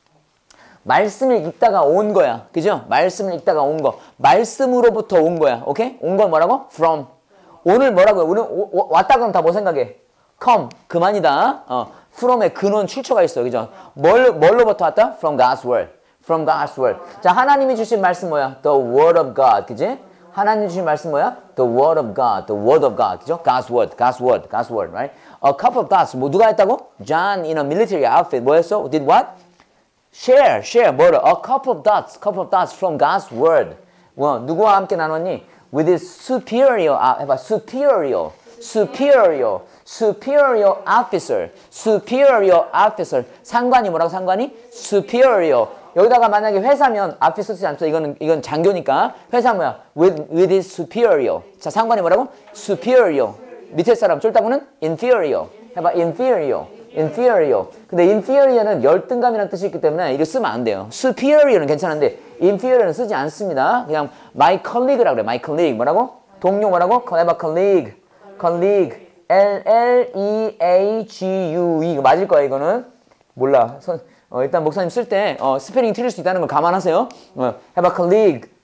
말씀을 읽다가 온 거야. 그죠? 말씀을 읽다가 온 거. 말씀으로부터 온 거야. 오케이? 온 건 뭐라고? from. 오늘 뭐라고요? 오늘 오, 오, 왔다 그럼 다 뭐 생각해? come. 그만이다. 어, from의 근원 출처가 있어. 그죠? 뭘, 뭘로부터 왔다? from God's word. from God's word. 자, 하나님이 주신 말씀 뭐야? the word of God. 그지? 하나님이 주신 말씀 뭐야? the word of God. the word of God. 그죠? God's word. God's word. God's word. Right? a couple of thoughts. 뭐 누가 했다고? John in a military outfit. 뭐였어? did what? share, share, 뭐를? A couple of thoughts, couple of thoughts from God's word. 뭐, 누구와 함께 나눴니? With his superior, 아, 해봐, superior, superior, superior officer, superior officer. 상관이 뭐라고 상관이? superior. 여기다가 만약에 회사면 officer 쓰지 않죠? 이거는, 이건 장교니까. 회사 뭐야? With, with his superior. 자, 상관이 뭐라고? superior. 밑에 사람 쫄따구는 inferior. 해봐, inferior. inferior. 근데 inferior는 열등감이라는 뜻이 있기 때문에 이거 쓰면 안 돼요. superior는 괜찮은데 inferior는 쓰지 않습니다. 그냥 my colleague라고 그래. my colleague. 뭐라고? 동료 뭐라고? 해봐 colleague. colleague. L L E A G U E. 이거 맞을 거야 이거는. 몰라. 선, 어, 일단 목사님 쓸 때 어, 스페링이 틀릴 수 있다는 걸 감안하세요. 어, 해봐 colleague.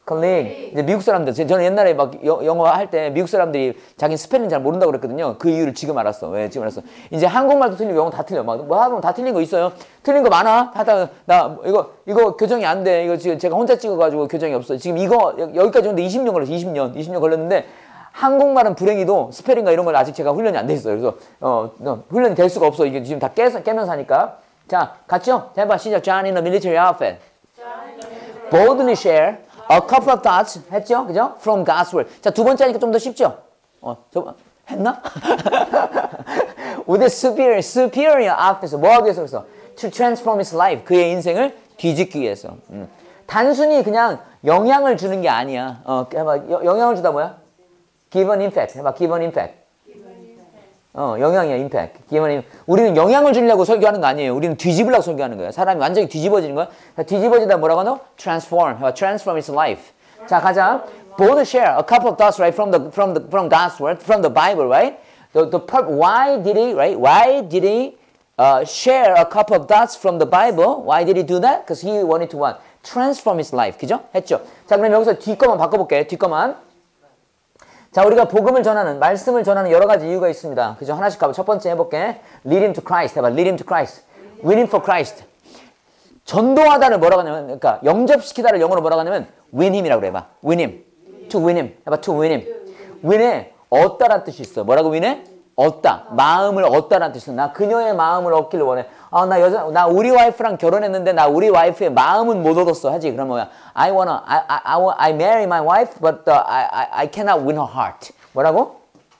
colleague. 이제 미국 사람들, 저는 옛날에 막 여, 영어 할 때 미국 사람들이 자기 스펠링 잘 모른다고 그랬거든요. 그 이유를 지금 알았어. 왜 지금 알았어. 이제 한국말도 틀리고 영어 다 틀려. 막 뭐 하면 다 틀린 거 있어요. 틀린 거 많아. 하다 나 이거 이거 교정이 안 돼. 이거 지금 제가 혼자 찍어가지고 교정이 없어. 지금 이거 여기까지 오는데 이십 년 걸렸어. 이십 년, 이십 년 걸렸는데 한국말은 불행히도 스펠링과 이런 걸 아직 제가 훈련이 안 돼 있어요. 그래서 어, 어 훈련이 될 수가 없어. 이게 지금 다 깨서 깨면서 하니까. 자, 같이요. 해봐. 시작. John in a military outfit. Boldly share a couple of thoughts. 했죠? 그죠? From God's word. 자, 두 번째 하니까 좀 더 쉽죠? 어, 저, 했나? With a superior, superior outfit. 뭐 하기 위해서 그래서? To transform his life. 그의 인생을 뒤집기 위해서. 음. 단순히 그냥 영향을 주는 게 아니야. 어, 해봐. 여, 영향을 주다 뭐야? Give an impact. 해봐. Give an impact. 어, 영향이야, 임팩트. 우리는 영향을 주려고 설교하는 거 아니에요. 우리는 뒤집으려고 설교하는 거예요. 사람이 완전히 뒤집어지는 거야. 뒤집어지다 뭐라고 하노? Transform. Transform his life. 자, 가자. Both share a couple of thoughts, right, from the from the from God's word, from the Bible, right? The the why did he, right? Why did he uh, share a couple of thoughts from the Bible? Why did he do that? Because he wanted to what? Transform his life. 그죠? 했죠. 자, 그럼 여기서 뒷거만 바꿔볼게. 뒷거만. 자, 우리가 복음을 전하는, 말씀을 전하는 여러 가지 이유가 있습니다. 그죠? 하나씩 가봐. 첫 번째 해볼게. Lead him to Christ. 해봐. Lead him to Christ. Win him for Christ. 전도하다를 뭐라고 하냐면, 그러니까 영접시키다를 영어로 뭐라고 하냐면 win him이라고 그래. 해봐. Win him. To win him. 해봐. To win him. win에 얻다라는 뜻이 있어. 뭐라고 win에? 얻다. 마음을 얻다라는 뜻이 있어. 나 그녀의 마음을 얻기를 원해. 아, 나 여자, 나 우리 와이프랑 결혼했는데 나 우리 와이프의 마음은 못 얻었어. 하지. 그럼 뭐야? I wanna, I, I, I, want, I marry my wife, but uh, I, I, I cannot win her heart. 뭐라고?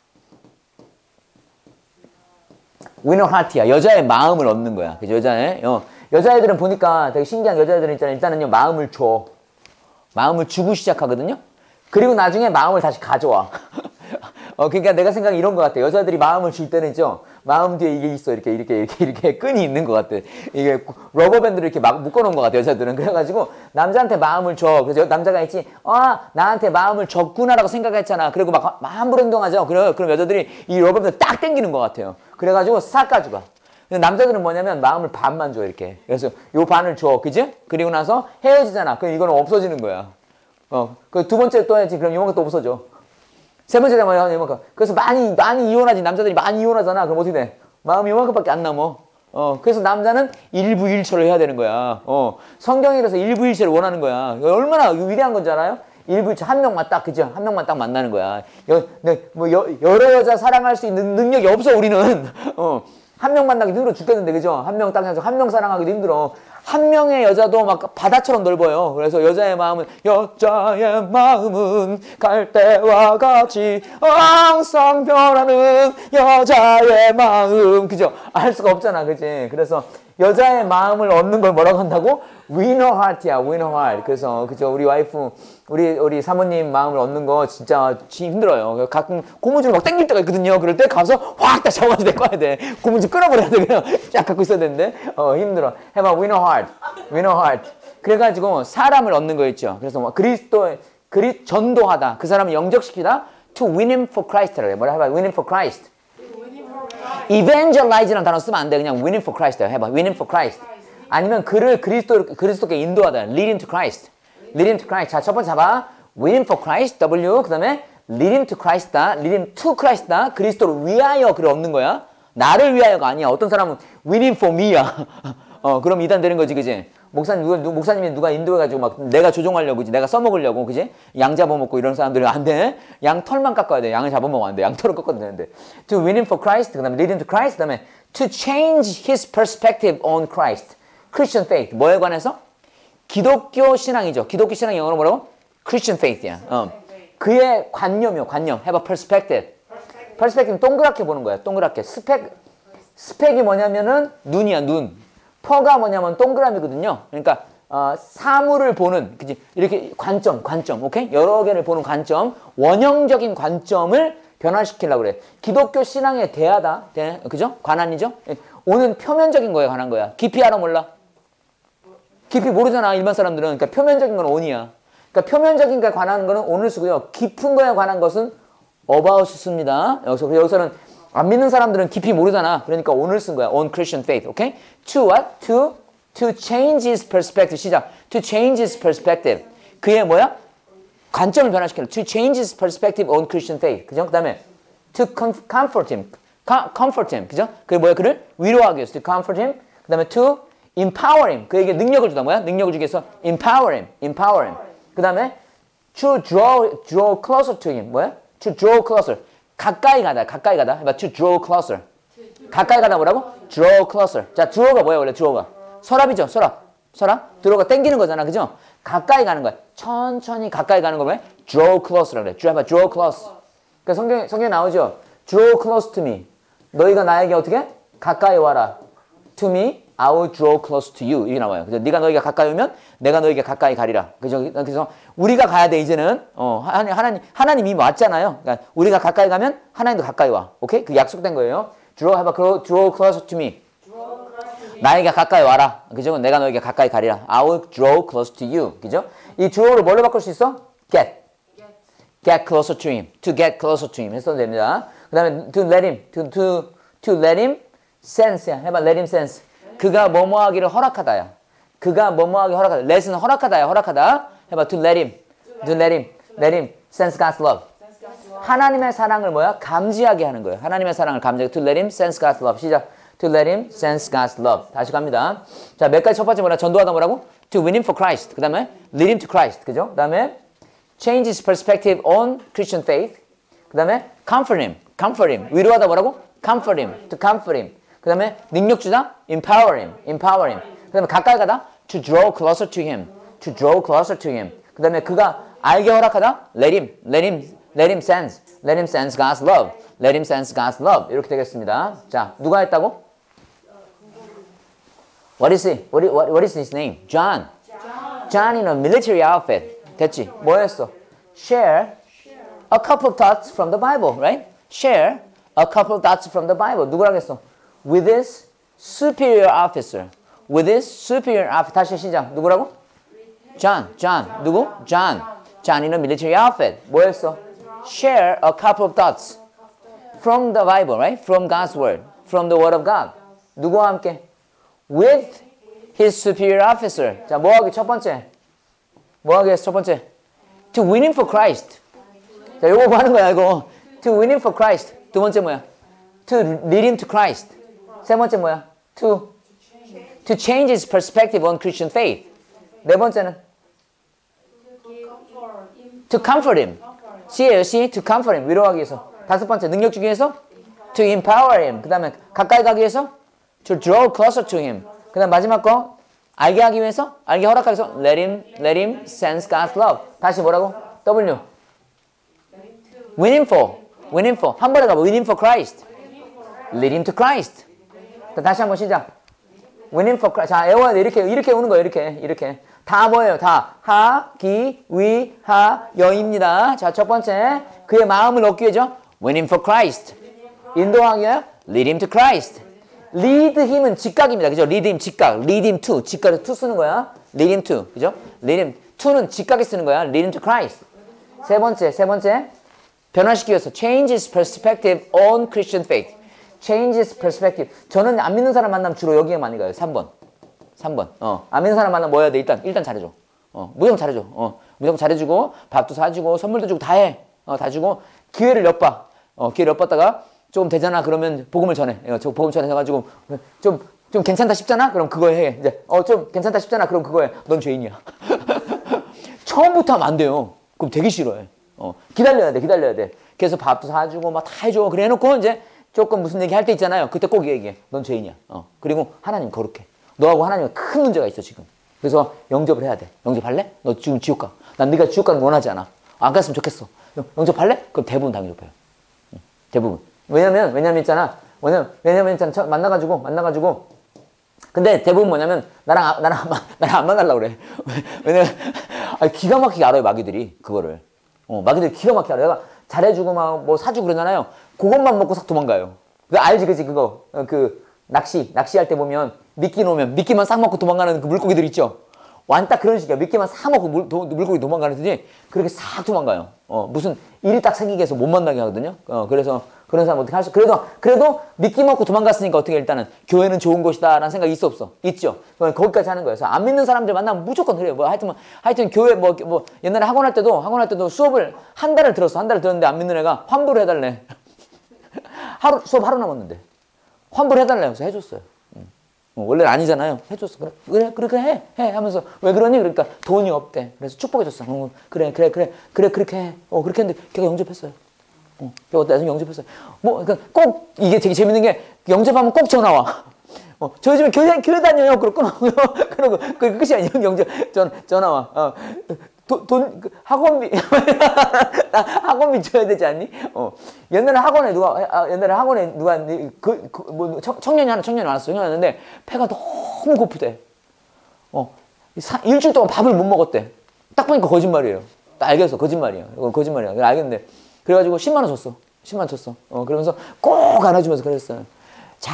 win her heart야. 여자의 마음을 얻는 거야. 그죠? 여자의. 어. 여자애들은 보니까 되게 신기한 여자애들은 있잖아요. 일단은요, 마음을 줘. 마음을 주고 시작하거든요. 그리고 나중에 마음을 다시 가져와. 어, 그러니까 내가 생각에 이런 것 같아. 여자들이 마음을 줄 때는 있죠. 마음 뒤에 이게 있어. 이렇게, 이렇게, 이렇게, 이렇게 끈이 있는 것 같아. 이게 러버밴드를 이렇게 막 묶어놓은 것 같아. 여자들은. 그래가지고 남자한테 마음을 줘. 그래서 남자가 있지. 아, 나한테 마음을 줬구나라고 생각했잖아. 그리고 막, 막 함부로 행동하죠. 그럼, 그럼 여자들이 이 러버밴드 딱 당기는 것 같아요. 그래가지고 싹 가져가. 근데 남자들은 뭐냐면 마음을 반만 줘. 이렇게. 그래서 요 반을 줘. 그지? 그리고 나서 헤어지잖아. 그럼 이거는 없어지는 거야. 어, 그 두 번째 또 해야지. 그럼 이만큼 또 없어져. 세 번째 되면 이만큼. 그래서 많이, 많이 이혼하지. 남자들이 많이 이혼하잖아. 그럼 어떻게 돼? 마음이 이만큼밖에 안 남어. 어, 그래서 남자는 일부일처를 해야 되는 거야. 어, 성경이 그래서 일부일처를 원하는 거야. 얼마나 위대한 건지 알아요? 일부일처 한 명만 딱, 그죠? 한 명만 딱 만나는 거야. 여, 네, 뭐, 여, 여러 여자 사랑할 수 있는 능력이 없어, 우리는. 어, 한 명 만나기 힘들어 죽겠는데, 그죠? 한 명 딱 해서 한 명 사랑하기도 힘들어. 한 명의 여자도 막 바다처럼 넓어요. 그래서 여자의 마음은 여자의 마음은 갈대와 같이 항상 변하는 여자의 마음. 그죠? 알 수가 없잖아. 그지? 그래서 여자의 마음을 얻는 걸 뭐라고 한다고? Win her heart야. Win her heart. 그래서 그죠? 우리 와이프, 우리 우리 사모님 마음을 얻는 거 진짜 힘들어요. 가끔 고무줄 막 당길 때가 있거든요. 그럴 때 가서 확 다 잡아가지고 데리고 와야 돼. 고무줄 끊어버려야 돼. 그냥 쫙 갖고 있어야 되는데. 어, 힘들어. 해봐. Win her heart. Win her heart. 그래가지고 사람을 얻는 거 있죠. 그래서 뭐 그리스도, 그리 전도하다. 그 사람을 영접시키다. To win him for Christ라고 해. 뭐라 해봐. Win him for Christ. evangelize라는 단어 쓰면 안 돼. 그냥 win him for Christ 해봐. win him for Christ. 아니면 그를 그리스도, 그리스도께 인도하다. lead him to Christ. lead him to Christ. 자, 첫 번째 잡아. win him for Christ. W. 그 다음에 lead him to Christ다. lead him to Christ다. 그리스도를 위하여 그를 얻는 거야. 나를 위하여가 아니야. 어떤 사람은 win him for me야. 어, 그럼 이단 되는 거지, 그지? 목사님, 누가, 누, 목사님이 누가 인도해가지고 막 내가 조종하려고, 그지? 내가 써먹으려고, 그지? 양 잡아먹고 이런 사람들은 안 돼. 양 털만 깎아야 돼. 양을 잡아먹으면 안 돼. 양 털을 깎아도 되는데. To win him for Christ. 그 다음에 lead him to Christ. 그 다음에 to change his perspective on Christ. Christian faith. 뭐에 관해서? 기독교 신앙이죠. 기독교 신앙 영어로 뭐라고? Christian faith야. 어. 그의 관념이요. 관념. have a perspective. perspective는 동그랗게 보는 거야. 동그랗게. 스펙, 스펙이 뭐냐면은 눈이야, 눈. 퍼가 뭐냐면 동그라미거든요. 그러니까 어, 사물을 보는, 그치? 이렇게 관점, 관점, 오케이? 여러 개를 보는 관점, 원형적인 관점을 변화시키려고 그래. 기독교 신앙에 대하다, 대, 그죠? 관한이죠? 오는 표면적인 거에 관한 거야. 깊이 알아 몰라? 깊이 모르잖아, 일반 사람들은. 그러니까 표면적인 건 on이야. 그러니까 표면적인 거에 관한 거는 on을 쓰고요. 깊은 거에 관한 것은 about을 씁니다. 여기서, 여기서는 안 믿는 사람들은 깊이 모르잖아. 그러니까 on을 쓴 거야. on Christian faith. 오케이? To what? To, to change his perspective. 시작. To change his perspective. 그의 뭐야? 관점을 변화시키는 to change his perspective on Christian faith. 그죠? 그 다음에 to comfort him. comfort him. 그죠? 그게 뭐야? 그를 위로하기 위해서 to comfort him. 그 다음에 to empower him. 그에게 능력을 주다 뭐야? 능력을 주기 위해서 empower him. empower him. 그 다음에 to draw, draw closer to him. 뭐야? to draw closer. 가까이 가다. 가까이 가다. 해봐. to draw closer. 가까이 가다 뭐라고? draw closer. 자, draw가 뭐야? 원래 draw가. 서랍이죠. 서랍. 서랍. draw가 당기는 거잖아. 그죠? 가까이 가는 거야. 천천히 가까이 가는 거 뭐야? draw closer라고 그래. 해봐. draw close. 그러니까 성경, 성경에 나오죠. draw close to me. 너희가 나에게 어떻게? 가까이 와라. to me, I will draw close to you. 이게 나와요. 그죠? 네가 너희가 가까이 오면 내가 너희에게 가까이 가리라. 그죠? 그래서 우리가 가야 돼, 이제는. 어, 하나님, 하나님, 하나님이 왔잖아요. 그러니까 우리가 가까이 가면 하나님도 가까이 와. 오케이? 그게 약속된 거예요. draw, 해봐. draw closer to me. 나에게 가까이 와라. 그죠? 내가 너에게 가까이 가리라. I will draw close to you. 그죠? 이 draw를 뭘로 바꿀 수 있어? get. get closer to him. to get closer to him. 했어도 됩니다. 그 다음에 to let him. to, to, to let him sense. 해봐. let him sense. 그가 뭐뭐 하기를 허락하다야. 그가 뭐뭐 하기 허락하다. let은 허락하다야. 허락하다. 해봐. to let him. to let him. let him sense God's love. 하나님의 사랑을 뭐야? 감지하게 하는 거예요. 하나님의 사랑을 감지하게. to let him sense God's love. 시작. to let him sense God's love. 다시 갑니다. 자, 몇 가지 첫 번째 뭐라? 전도하다 뭐라고? to win him for Christ. 그 다음에 lead him to Christ. 그죠? 그 다음에 change his perspective on Christian faith. 그 다음에 comfort him. comfort him. 위로하다 뭐라고? comfort him. to comfort him. 그 다음에 능력 주다? empower him. empower him. 그 다음에 가까이 가다? to draw closer to him. to draw closer to him. 그 다음에 그가 알게 허락하다? let him. let him. let him sense. let him sense God's love. let him sense God's love. 이렇게 되겠습니다. 자, 누가 했다고? What is he? What, what, what is his name? John. John. John in a military outfit. 됐지? 뭐 했어? Share a couple of thoughts from the Bible, right? Share a couple of thoughts from the Bible. 누구랑 했어? With his superior officer. With his superior officer. 다시 시작. 누구라고? John. John. 누구? John. John in a military outfit. 뭐 했어? Share a couple of thoughts from the Bible, right? From God's word. From the word of God. 누구와 함께? With his superior officer. 자, 뭐 하기 첫 번째? 뭐 하기 첫 번째? To win him for Christ. 자, 요거 뭐 하는 거야, 이거? To win him for Christ. 두 번째 뭐야? To lead him to Christ. 세 번째 뭐야? To, to change his perspective on Christian faith. 네 번째는? To comfort him. C예요, C. To comfort him. 위로하기 위해서. 다섯 번째, 능력 주기 위해서? To empower him. 그 다음에 가까이 가기 위해서? To draw closer to him. 그 다음 마지막 거 알게 하기 위해서 알게 허락하기 위해서 let him, let him sense God's love. 다시 뭐라고? W. Win him for. Win him for. 한 번에 가봐. Win him for Christ. Lead him to Christ. 다시 한번 시작. Win him for Christ. 자, 외워야 돼. 이렇게, 이렇게 오는 거예요. 이렇게, 이렇게. 다 뭐예요? 다 하, 기, 위, 하, 여입니다. 자, 첫 번째. 그의 마음을 얻기 위해서 Win him for Christ. 인도하기 위해 Lead him to Christ. lead him은 직각입니다. 그죠? lead him 직각. lead him to. 직각에서 to 쓰는 거야. lead him to. 그죠? lead him to는 직각에 쓰는 거야. lead him to Christ. 세 번째, 세 번째. 변화시키기 위해서 change his perspective on Christian faith. change his perspective. 저는 안 믿는 사람 만나면 주로 여기에 많이 가요. 삼 번. 삼 번. 어. 안 믿는 사람 만나면 뭐 해야 돼? 일단, 일단 잘해줘. 어. 무조건 잘해줘. 어. 무조건 잘해주고, 밥도 사주고, 선물도 주고, 다 해. 어, 다 주고, 기회를 엿봐. 어, 기회를 엿봤다가, 조금 되잖아. 그러면 복음을 전해. 어, 저 복음 전해가지고 좀, 좀 괜찮다 싶잖아? 그럼 그거 해. 이제, 어, 좀 괜찮다 싶잖아? 그럼 그거 해. 넌 죄인이야. 처음부터 하면 안 돼요. 그럼 되게 싫어해. 어, 기다려야 돼. 기다려야 돼. 그래서 밥도 사주고 막 다 해줘. 그래 해놓고 이제 조금 무슨 얘기 할 때 있잖아요. 그때 꼭 얘기해. 넌 죄인이야. 어, 그리고 하나님 거룩해. 너하고 하나님은 큰 문제가 있어 지금. 그래서 영접을 해야 돼. 영접할래? 너 지금 지옥 가. 난 네가 지옥 가는 거 원하지 않아. 안 갔으면 좋겠어. 영접할래? 그럼 대부분 당연히 접해요. 응, 대부분. 왜냐면, 왜냐면 있잖아. 왜냐면, 왜냐면 있잖아. 만나가지고, 만나가지고. 근데 대부분 뭐냐면, 나랑, 나랑, 나랑 안 만나려고 그래. 왜냐면, 아니, 기가 막히게 알아요, 마귀들이. 그거를. 어, 마귀들이 기가 막히게 알아요. 내가 잘해주고 막 뭐 사주고 그러잖아요. 그것만 먹고 싹 도망가요. 그 알지, 그치, 그거. 그, 낚시, 낚시할 때 보면, 미끼 놓으면, 미끼만 싹 먹고 도망가는 그 물고기들 있죠? 완 딱 그런 식이야. 몇 개만 사 먹고 물, 도, 물고기 도망가는지 그렇게 싹 도망가요. 어, 무슨 일이 딱 생기게 해서 못 만나게 하거든요. 어, 그래서 그런 사람 어떻게 할 수, 그래도, 그래도 미끼 먹고 도망갔으니까 어떻게 일단은 교회는 좋은 곳이다 라는 생각이 있어 없어? 있죠. 거기까지 하는 거예요. 그래서 안 믿는 사람들 만나면 무조건 그래요. 뭐 하여튼, 뭐, 하여튼 교회 뭐, 뭐 옛날에 학원 할 때도, 학원 할 때도 수업을 한 달을 들었어. 한 달을 들었는데 안 믿는 애가 환불을 해달래. 하루, 수업 하루 남았는데. 환불 해달래. 그래서 해줬어요. 원래는 아니잖아요. 해줬어. 그래, 그래, 그렇게 해, 해 하면서 왜 그러니? 그러니까 돈이 없대. 그래서 축복해줬어. 어, 그래, 그래, 그래, 그래, 그렇게 해. 어, 그렇게 했는데 걔가 영접했어요. 어, 걔가 나중에 영접했어요. 뭐, 그러니까 꼭 이게 되게 재밌는 게 영접하면 꼭 전화 와. 어, 저 요즘에 교회, 교회 다녀요. 그러고 끊어요. 그러고 그 끝이 아니에요. 영접, 전, 전화 와. 어, 돈, 돈, 그 학원비, 학원비 줘야 되지 않니? 어. 옛날에 학원에 누가, 아, 옛날에 학원에 누가, 그, 그 뭐, 청, 청년이 하나, 청년이 왔어. 청년이 왔는데, 배가 너무 고프대. 어. 사, 일주일 동안 밥을 못 먹었대. 딱 보니까 거짓말이에요. 딱 알겠어. 거짓말이야. 이거 거짓말이야. 그래, 알겠는데. 그래가지고 십만 원 줬어. 십만 원 줬어. 어, 그러면서 꼭 안아주면서 그랬어요. 잘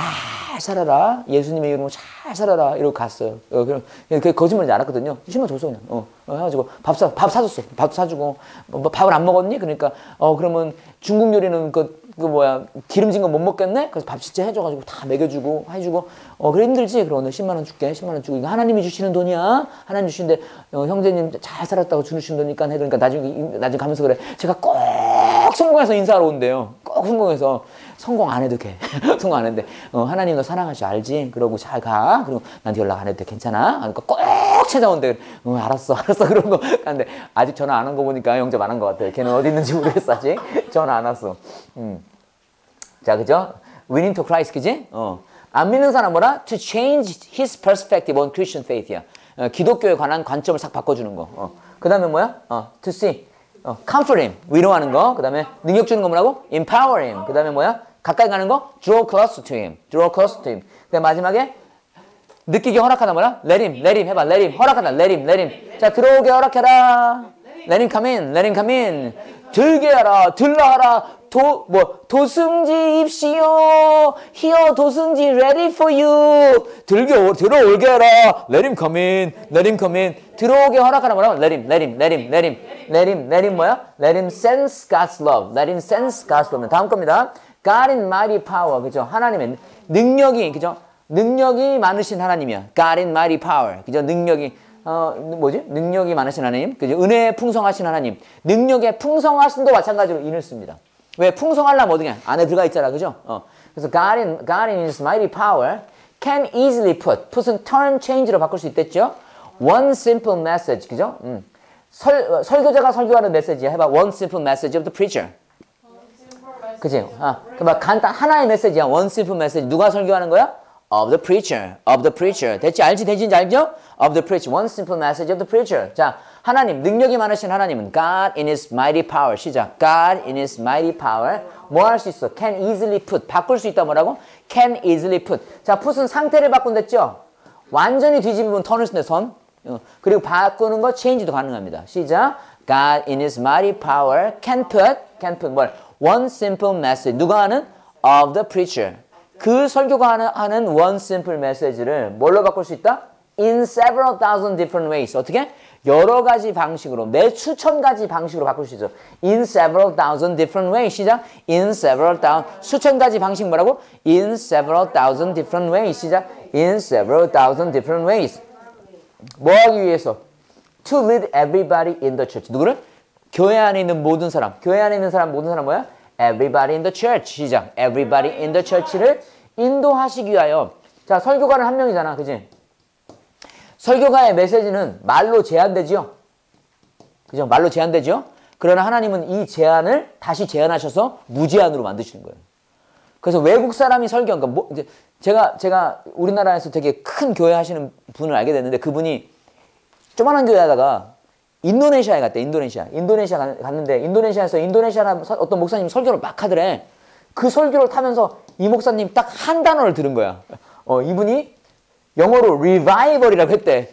살아라. 예수님의 이름으로 잘 살아라. 이러고 갔어요. 어, 그 거짓말인지 알았거든요. 십만 줬어, 그냥. 어, 어, 해가지고 밥 사, 밥 사줬어. 밥도 사주고. 뭐, 밥을 안 먹었니? 그러니까, 어, 그러면 중국 요리는 그, 그 뭐야, 기름진 거 못 먹겠네? 그래서 밥 진짜 해줘가지고 다 먹여주고, 해주고. 어, 그래, 힘들지? 그럼 오늘 십만 원 줄게. 십만 원 주고. 이거 하나님이 주시는 돈이야. 하나님 주시는데, 어, 형제님 잘 살았다고 주시는 돈이니까 해. 그러니까 나중에, 나중에 가면서 그래. 제가 꼭 성공해서 인사하러 온대요. 꼭 성공해서. 성공 안 해도 돼. 성공 안 했는데, 어, 하나님 너 사랑하지 알지? 그러고 잘 가. 그리고 나한테 연락 안 해도 돼. 괜찮아? 그러니까 꼭 찾아온대. 어, 알았어, 알았어. 그런 거. 근데 아직 전화 안 한 거 보니까 영접 안 한 것 같아. 걔는 어디 있는지 모르겠어, 아직. 전화 안 왔어. 음. 자, 그죠? Winning to Christ, 그지? 어. 안 믿는 사람 뭐라? To change his perspective on Christian faith야. 어, 기독교에 관한 관점을 싹 바꿔주는 거. 어. 그 다음에 뭐야? 어, to see. 어, comfort him. 위로하는 거. 그 다음에 능력 주는 거 뭐라고? Empower him. 그 다음에 뭐야? 가까이 가는 거? Draw close to him. Draw close to him. 그 다음에 마지막에 느끼게 허락하다 뭐라? Let him. Let him. 해봐. Let him. 허락하다. Let him. Let him. 자, 들어오게 허락해라. Let him come in. Let him come in. 들게 하라. 들라 하라. 도, 뭐, 도승지 입시오. 히어 도승지 ready for you. 들게, 들어올게 하라. Let him come in. Let him come in. 들어오게 허락하라 뭐라고? Let him, let him, let him, let him. Let him, let him 뭐야? Let him sense God's love. Let him sense God's love. 다음 겁니다. God in mighty power. 그죠? 하나님의 능력이, 그죠? 능력이 많으신 하나님이야. God in mighty power. 그죠? 능력이, 어, 뭐지? 능력이 많으신 하나님. 그죠? 은혜에 풍성하신 하나님. 능력에 풍성하신도 마찬가지로 인을 씁니다. 왜? 풍성하려면 어떻게? 안에 들어가 있잖아. 그죠? 어. 그래서 God in, God in his mighty power can easily put. put은 turn, change로 바꿀 수 있댔죠? One simple message. 그죠? 음. 설, 설교자가 설교하는 메시지야. 해봐. One simple message of the preacher. 그치? 아, 그막 간단, 하나의 메시지야. One simple message. 누가 설교하는 거야? Of the preacher. Of the preacher. 됐지? 알지? 되진지 알죠? Of the preacher. One simple message of the preacher. 자, 하나님, 능력이 많으신 하나님은 God in his mighty power. 시작. God in his mighty power. 뭐 할 수 있어? Can easily put. 바꿀 수 있다 뭐라고? Can easily put. 자, put은 상태를 바꾼댔죠? 완전히 뒤집으면 턴을 쓴대, 선. 어, 그리고 바꾸는 거 change도 가능합니다. 시작. God in his mighty power can put. Can put 뭘? One simple message. 누가 하는? Of the preacher. 그 설교가 하는, 하는 one simple message를 뭘로 바꿀 수 있다? In several thousand different ways. 어떻게? 여러 가지 방식으로, 매 수천 가지 방식으로 바꿀 수 있어. In several thousand different ways. 시작. In several thousand. 수천 가지 방식 뭐라고? In several thousand different ways. 시작. In several thousand different ways. 뭐 하기 위해서? To lead everybody in the church. 누구를? 교회 안에 있는 모든 사람. 교회 안에 있는 사람, 모든 사람 뭐야? Everybody in the church. 시작. Everybody in the church를 인도하시기 위하여. 자, 설교가는 한 명이잖아. 그지? 설교가의 메시지는 말로 제한되지요. 그죠? 말로 제한되죠? 그러나 하나님은 이 제한을 다시 제한하셔서 무제한으로 만드시는 거예요. 그래서 외국 사람이 설교, 그러니까 뭐, 이제 제가, 제가 우리나라에서 되게 큰 교회 하시는 분을 알게 됐는데 그분이 조그만한 교회 하다가 인도네시아에 갔대, 인도네시아. 인도네시아 갔는데 인도네시아에서 인도네시아 어떤 목사님이 설교를 막 하더래. 그 설교를 타면서 이 목사님 딱 한 단어를 들은 거야. 어, 이분이 영어로 revival이라고 했대.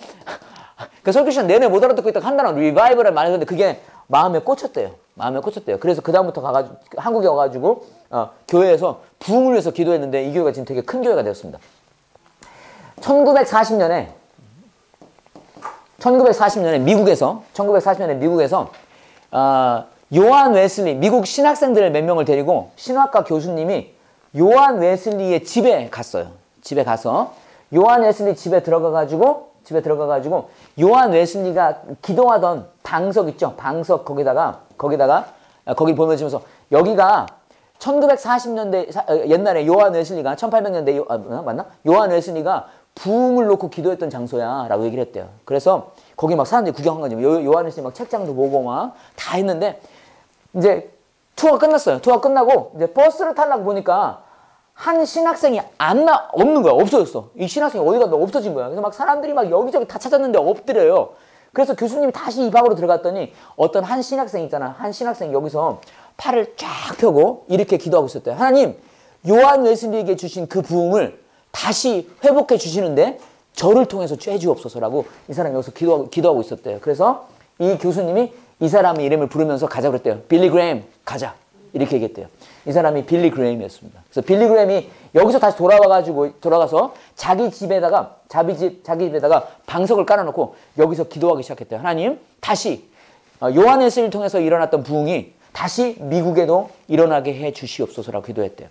그 설교 시간 내내 못 알아듣고 있다가 한 단어 revival을 말했는데 그게 마음에 꽂혔대요. 마음에 꽂혔대요. 그래서 그 다음부터 가가지고 한국에 와가지고 어, 교회에서 부흥을 위해서 기도했는데 이 교회가 지금 되게 큰 교회가 되었습니다. 천구백사십 년에 천구백사십 년에 미국에서 천구백사십 년에 미국에서 어, 요한 웨슬리 미국 신학생들 몇 명을 데리고 신학과 교수님이 요한 웨슬리의 집에 갔어요. 집에 가서 요한 웨슬리 집에 들어가 가지고 집에 들어가 가지고 요한 웨슬리가 기도하던 방석 있죠. 방석 거기다가 거기다가 거기 보면서 여기가 천구백사십 년대 옛날에 요한 웨슬리가 천팔백 년대 요, 아, 맞나? 요한 웨슬리가 부흥을 놓고 기도했던 장소야 라고 얘기를 했대요. 그래서 거기 막 사람들이 구경한 거지. 요, 요한 웨슬리 막 책장도 보고 막 다 했는데 이제 투어가 끝났어요. 투어가 끝나고 이제 버스를 타려고 보니까 한 신학생이 안 나, 없는 거야. 없어졌어. 이 신학생이 어디 갔나 없어진 거야. 그래서 막 사람들이 막 여기저기 다 찾았는데 없더래요. 그래서 교수님이 다시 이 방으로 들어갔더니 어떤 한 신학생 있잖아. 한 신학생이 여기서 팔을 쫙 펴고 이렇게 기도하고 있었대요. 하나님, 요한 웨슬리에게 주신 그 부흥을 다시 회복해 주시는데 저를 통해서 죄주옵소서라고 이 사람이 여기서 기도하고, 기도하고 있었대요. 그래서 이 교수님이 이 사람의 이름을 부르면서 가자 그랬대요. 빌리 그레임 가자. 이렇게 얘기했대요. 이 사람이 빌리 그레임이었습니다. 그래서 빌리 그레임이 여기서 다시 돌아와가지고 돌아가서 자기 집에다가 자기 집 자기 집에다가 방석을 깔아놓고 여기서 기도하기 시작했대요. 하나님, 다시 요한 웨슬리를 통해서 일어났던 부흥이 다시 미국에도 일어나게 해 주시옵소서라고 기도했대요.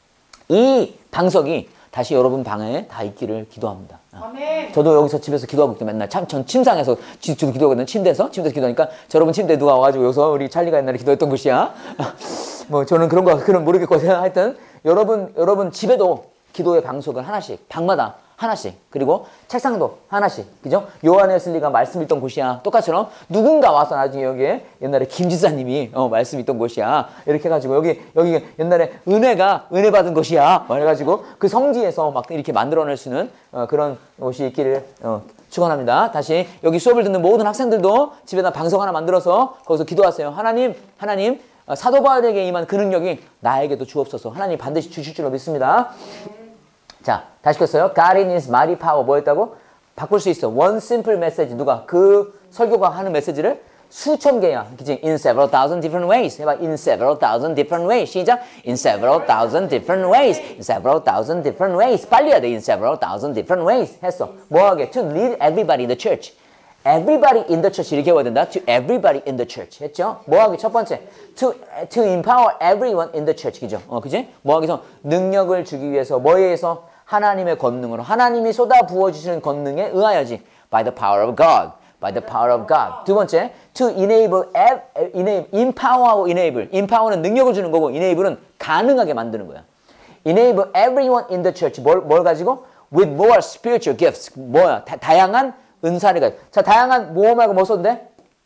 이 방석이 다시 여러분 방에 다 있기를 기도합니다. 아멘. 저도 여기서 집에서 기도하고 있고 맨날 참 전 침상에서 저도 기도하거든요. 침대에서 침대에서 기도하니까 저 여러분 침대에 누가 와가지고 여기서 우리 찰리가 옛날에 기도했던 곳이야. 뭐 저는 그런 거 그런 모르겠고 하여튼 여러분 여러분 집에도 기도의 방석을 하나씩 방마다 하나씩 그리고 책상도 하나씩 그죠? 요한 웨슬리가 말씀 있던 곳이야. 똑같처럼 누군가 와서 나중에 여기에 옛날에 김 지사님이 어, 말씀 있던 곳이야. 이렇게 해가지고 여기 여기 옛날에 은혜가 은혜 받은 곳이야. 그래가지고 그 성지에서 막 이렇게 만들어낼 수 있는 어, 그런 곳이 있기를 어, 축원합니다. 다시 여기 수업을 듣는 모든 학생들도 집에다 방석 하나 만들어서 거기서 기도하세요. 하나님 하나님 어, 사도 바울에게 임한 그 능력이 나에게도 주옵소서. 하나님 반드시 주실 줄로 믿습니다. 자, 다시 켰어요. God in His mighty power 뭐였다고? 바꿀 수 있어. One simple message. 누가? 그 설교가 하는 메시지를 수천 개야. 그치? In several thousand different ways. 해봐. In several thousand different ways. 시작. In several thousand different ways. In several thousand different ways. 빨리 해야 돼. In several thousand different ways. 했어. 뭐하게? To lead everybody in the church. Everybody in the church 이렇게 해야 된다. To everybody in the church 했죠? 뭐하기 첫 번째 to to empower everyone in the church 그죠? 어 그지? 뭐하기서 능력을 주기 위해서 뭐에 의해서 하나님의 권능으로 하나님이 쏟아 부어 주시는 권능에 의하여지 by the power of God. by the power of God. 두 번째 to enable, enable empower하고 enable. empower는 능력을 주는 거고 enable은 가능하게 만드는 거야. enable everyone in the church 뭘, 뭘 가지고 with more spiritual gifts 뭐야? 다, 다양한 은사를 가지고. 자, 다양한 뭐 말고 뭐 썼는데?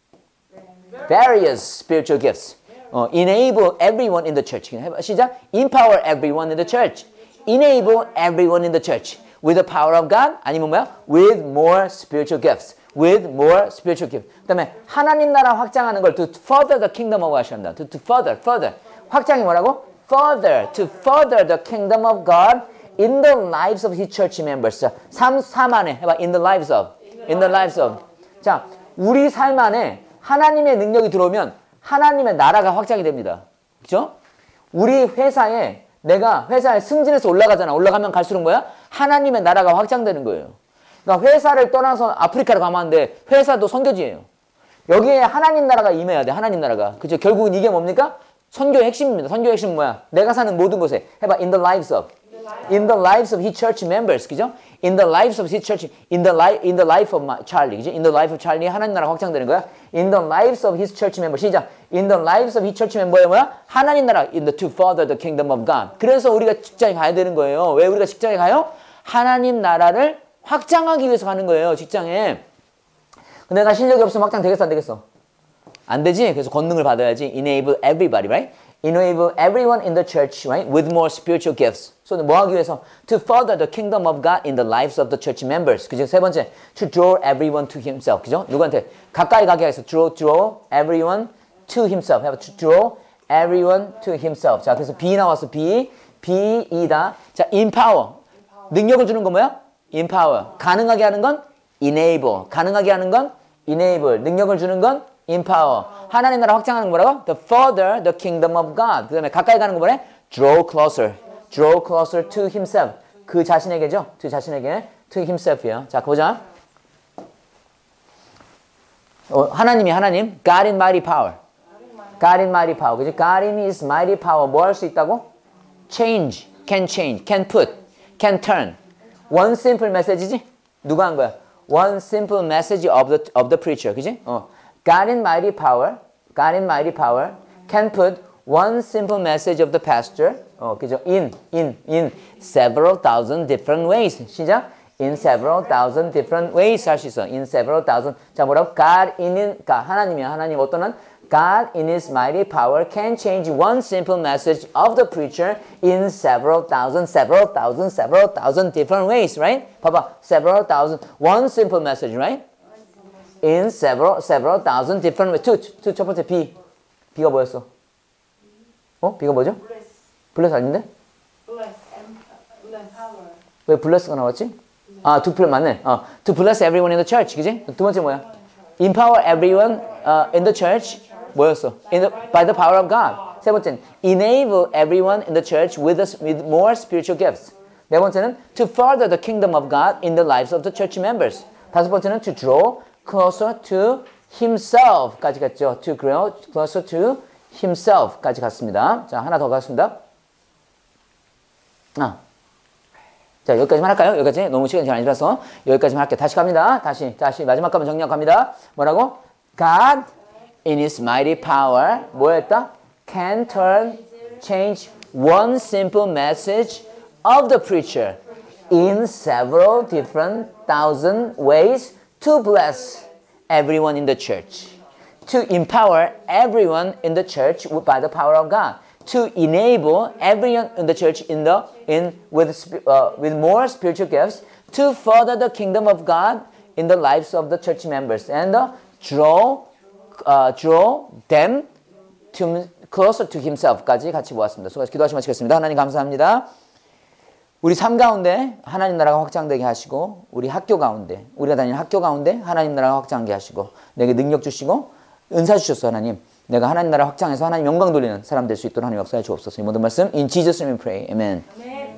Various spiritual gifts. 어, enable everyone in the church. 시작. Empower everyone in the church. Enable everyone in the church. With the power of God. 아니면 뭐야? With more spiritual gifts. With more spiritual gifts. 그 다음에 하나님 나라 확장하는 걸 to further the kingdom of God 한다. To, to further, further. 확장이 뭐라고? Further. To further the kingdom of God in the lives of His church members. 자, 삼, 삼 안에 해봐. In the lives of. In the lives of. 자, 우리 삶 안에 하나님의 능력이 들어오면 하나님의 나라가 확장이 됩니다. 그렇죠? 우리 회사에 내가 회사에 승진해서 올라가잖아. 올라가면 갈수록 뭐야? 하나님의 나라가 확장되는 거예요. 그러니까 회사를 떠나서 아프리카로 가면 안 돼. 회사도 선교지예요. 여기에 하나님 나라가 임해야 돼. 하나님 나라가. 그렇죠? 결국은 이게 뭡니까? 선교의 핵심입니다. 선교의 핵심은 뭐야? 내가 사는 모든 곳에 해봐. In the lives of. In the lives of His church members, 그죠? In the lives of His church, in the life, in the life of my Charlie, 그죠? In the life of Charlie 하나님 나라 확장되는 거야. In the lives of His church members, 시작. In the lives of His church members 뭐야? 하나님 나라, in the to further the kingdom of God. 그래서 우리가 직장에 가야 되는 거예요. 왜 우리가 직장에 가요? 하나님 나라를 확장하기 위해서 가는 거예요. 직장에. 근데 내가 실력이 없으면 확장 되겠어, 안 되겠어? 안 되지. 그래서 권능을 받아야지. Enable everybody, right? Enable everyone in the church, right, with more spiritual gifts. So, 뭐 하기 위해서? To further the kingdom of God in the lives of the church members. 그죠? 세 번째, to draw everyone to Himself. 그죠? 누구한테? 가까이 가게 해서 draw, draw everyone to Himself. 해봐. To draw everyone to Himself. 자, 그래서 B 나왔어. B, B이다. 자, empower. 능력을 주는 건 뭐야? empower. 가능하게 하는 건 enable. 가능하게 하는 건 enable. 능력을 주는 건 empower. 하나님 나라 확장하는 거 뭐라고? The further the kingdom of God. 그 다음에 가까이 가는 거 뭐래? Draw closer. Draw closer to himself. 그 자신에게죠. 그 자신에게. To himself이에요. 자, 보자. 어, 하나님이 하나님. God in mighty power. God in mighty power. 그지? God in his mighty power. 뭐 할 수 있다고? Change. Can change. Can put. Can turn. One simple message이지? 누가 한 거야? One simple message of the, of the preacher. 그지? 어. God in mighty power. God in mighty power. Can put one simple message of the pastor. 어, 그죠? In, in, in several thousand different ways. 시작. In several thousand different ways 할 수 있어. In several thousand. 자, 뭐라고? God in, in 그러니까 하나님이야. 하나님 어떤 한? God in his mighty power can change one simple message of the preacher in several thousand, several thousand, several thousand different ways, right? 봐봐. Several thousand. One simple message, right? In several, several thousand different ways. two, two, 첫 번째 B. B가 뭐였어? 어? B가 뭐죠? 블레스 아닌데? 왜 블레스가 나왔지? 아, to bless 맞네. 어, to bless everyone in the church, 그지? 두 번째 뭐야? Empower everyone uh, in the church. 뭐였어? In the, by the power of God. 세 번째는 enable everyone in the church with, a, with more spiritual gifts. 네 번째는 to further the kingdom of God in the lives of the church members. 다섯 번째는 to draw closer to himself까지 갔죠. To grow closer to himself까지 갔습니다. 자, 하나 더 갔습니다. 아. 자, 여기까지만 할까요? 여기까지. 너무 시간이 잘 안 지나서 여기까지만 할게요. 다시 갑니다. 다시, 다시 마지막 가면 정리하고 갑니다. 뭐라고? God in his mighty power 뭐였다? Can turn, change one simple message of the preacher in several different thousand ways to bless everyone in the church. To empower everyone in the church by the power of God. To enable everyone in the church in the in with uh, with more spiritual gifts to further the kingdom of God in the lives of the church members and uh, draw uh, draw them to closer to Himself까지 같이 보았습니다. 수고하셨습니다. 기도하시면 마치겠습니다. 하나님 감사합니다. 우리 삶 가운데 하나님 나라가 확장되게 하시고 우리 학교 가운데 우리가 다니는 학교 가운데 하나님 나라가 확장하게 하시고 내게 능력 주시고 은사 주셨어 하나님. 내가 하나님 나라 확장해서 하나님 영광 돌리는 사람 될 수 있도록 하나님 역사해 주옵소서. 이 모든 말씀 in Jesus' name we pray. Amen.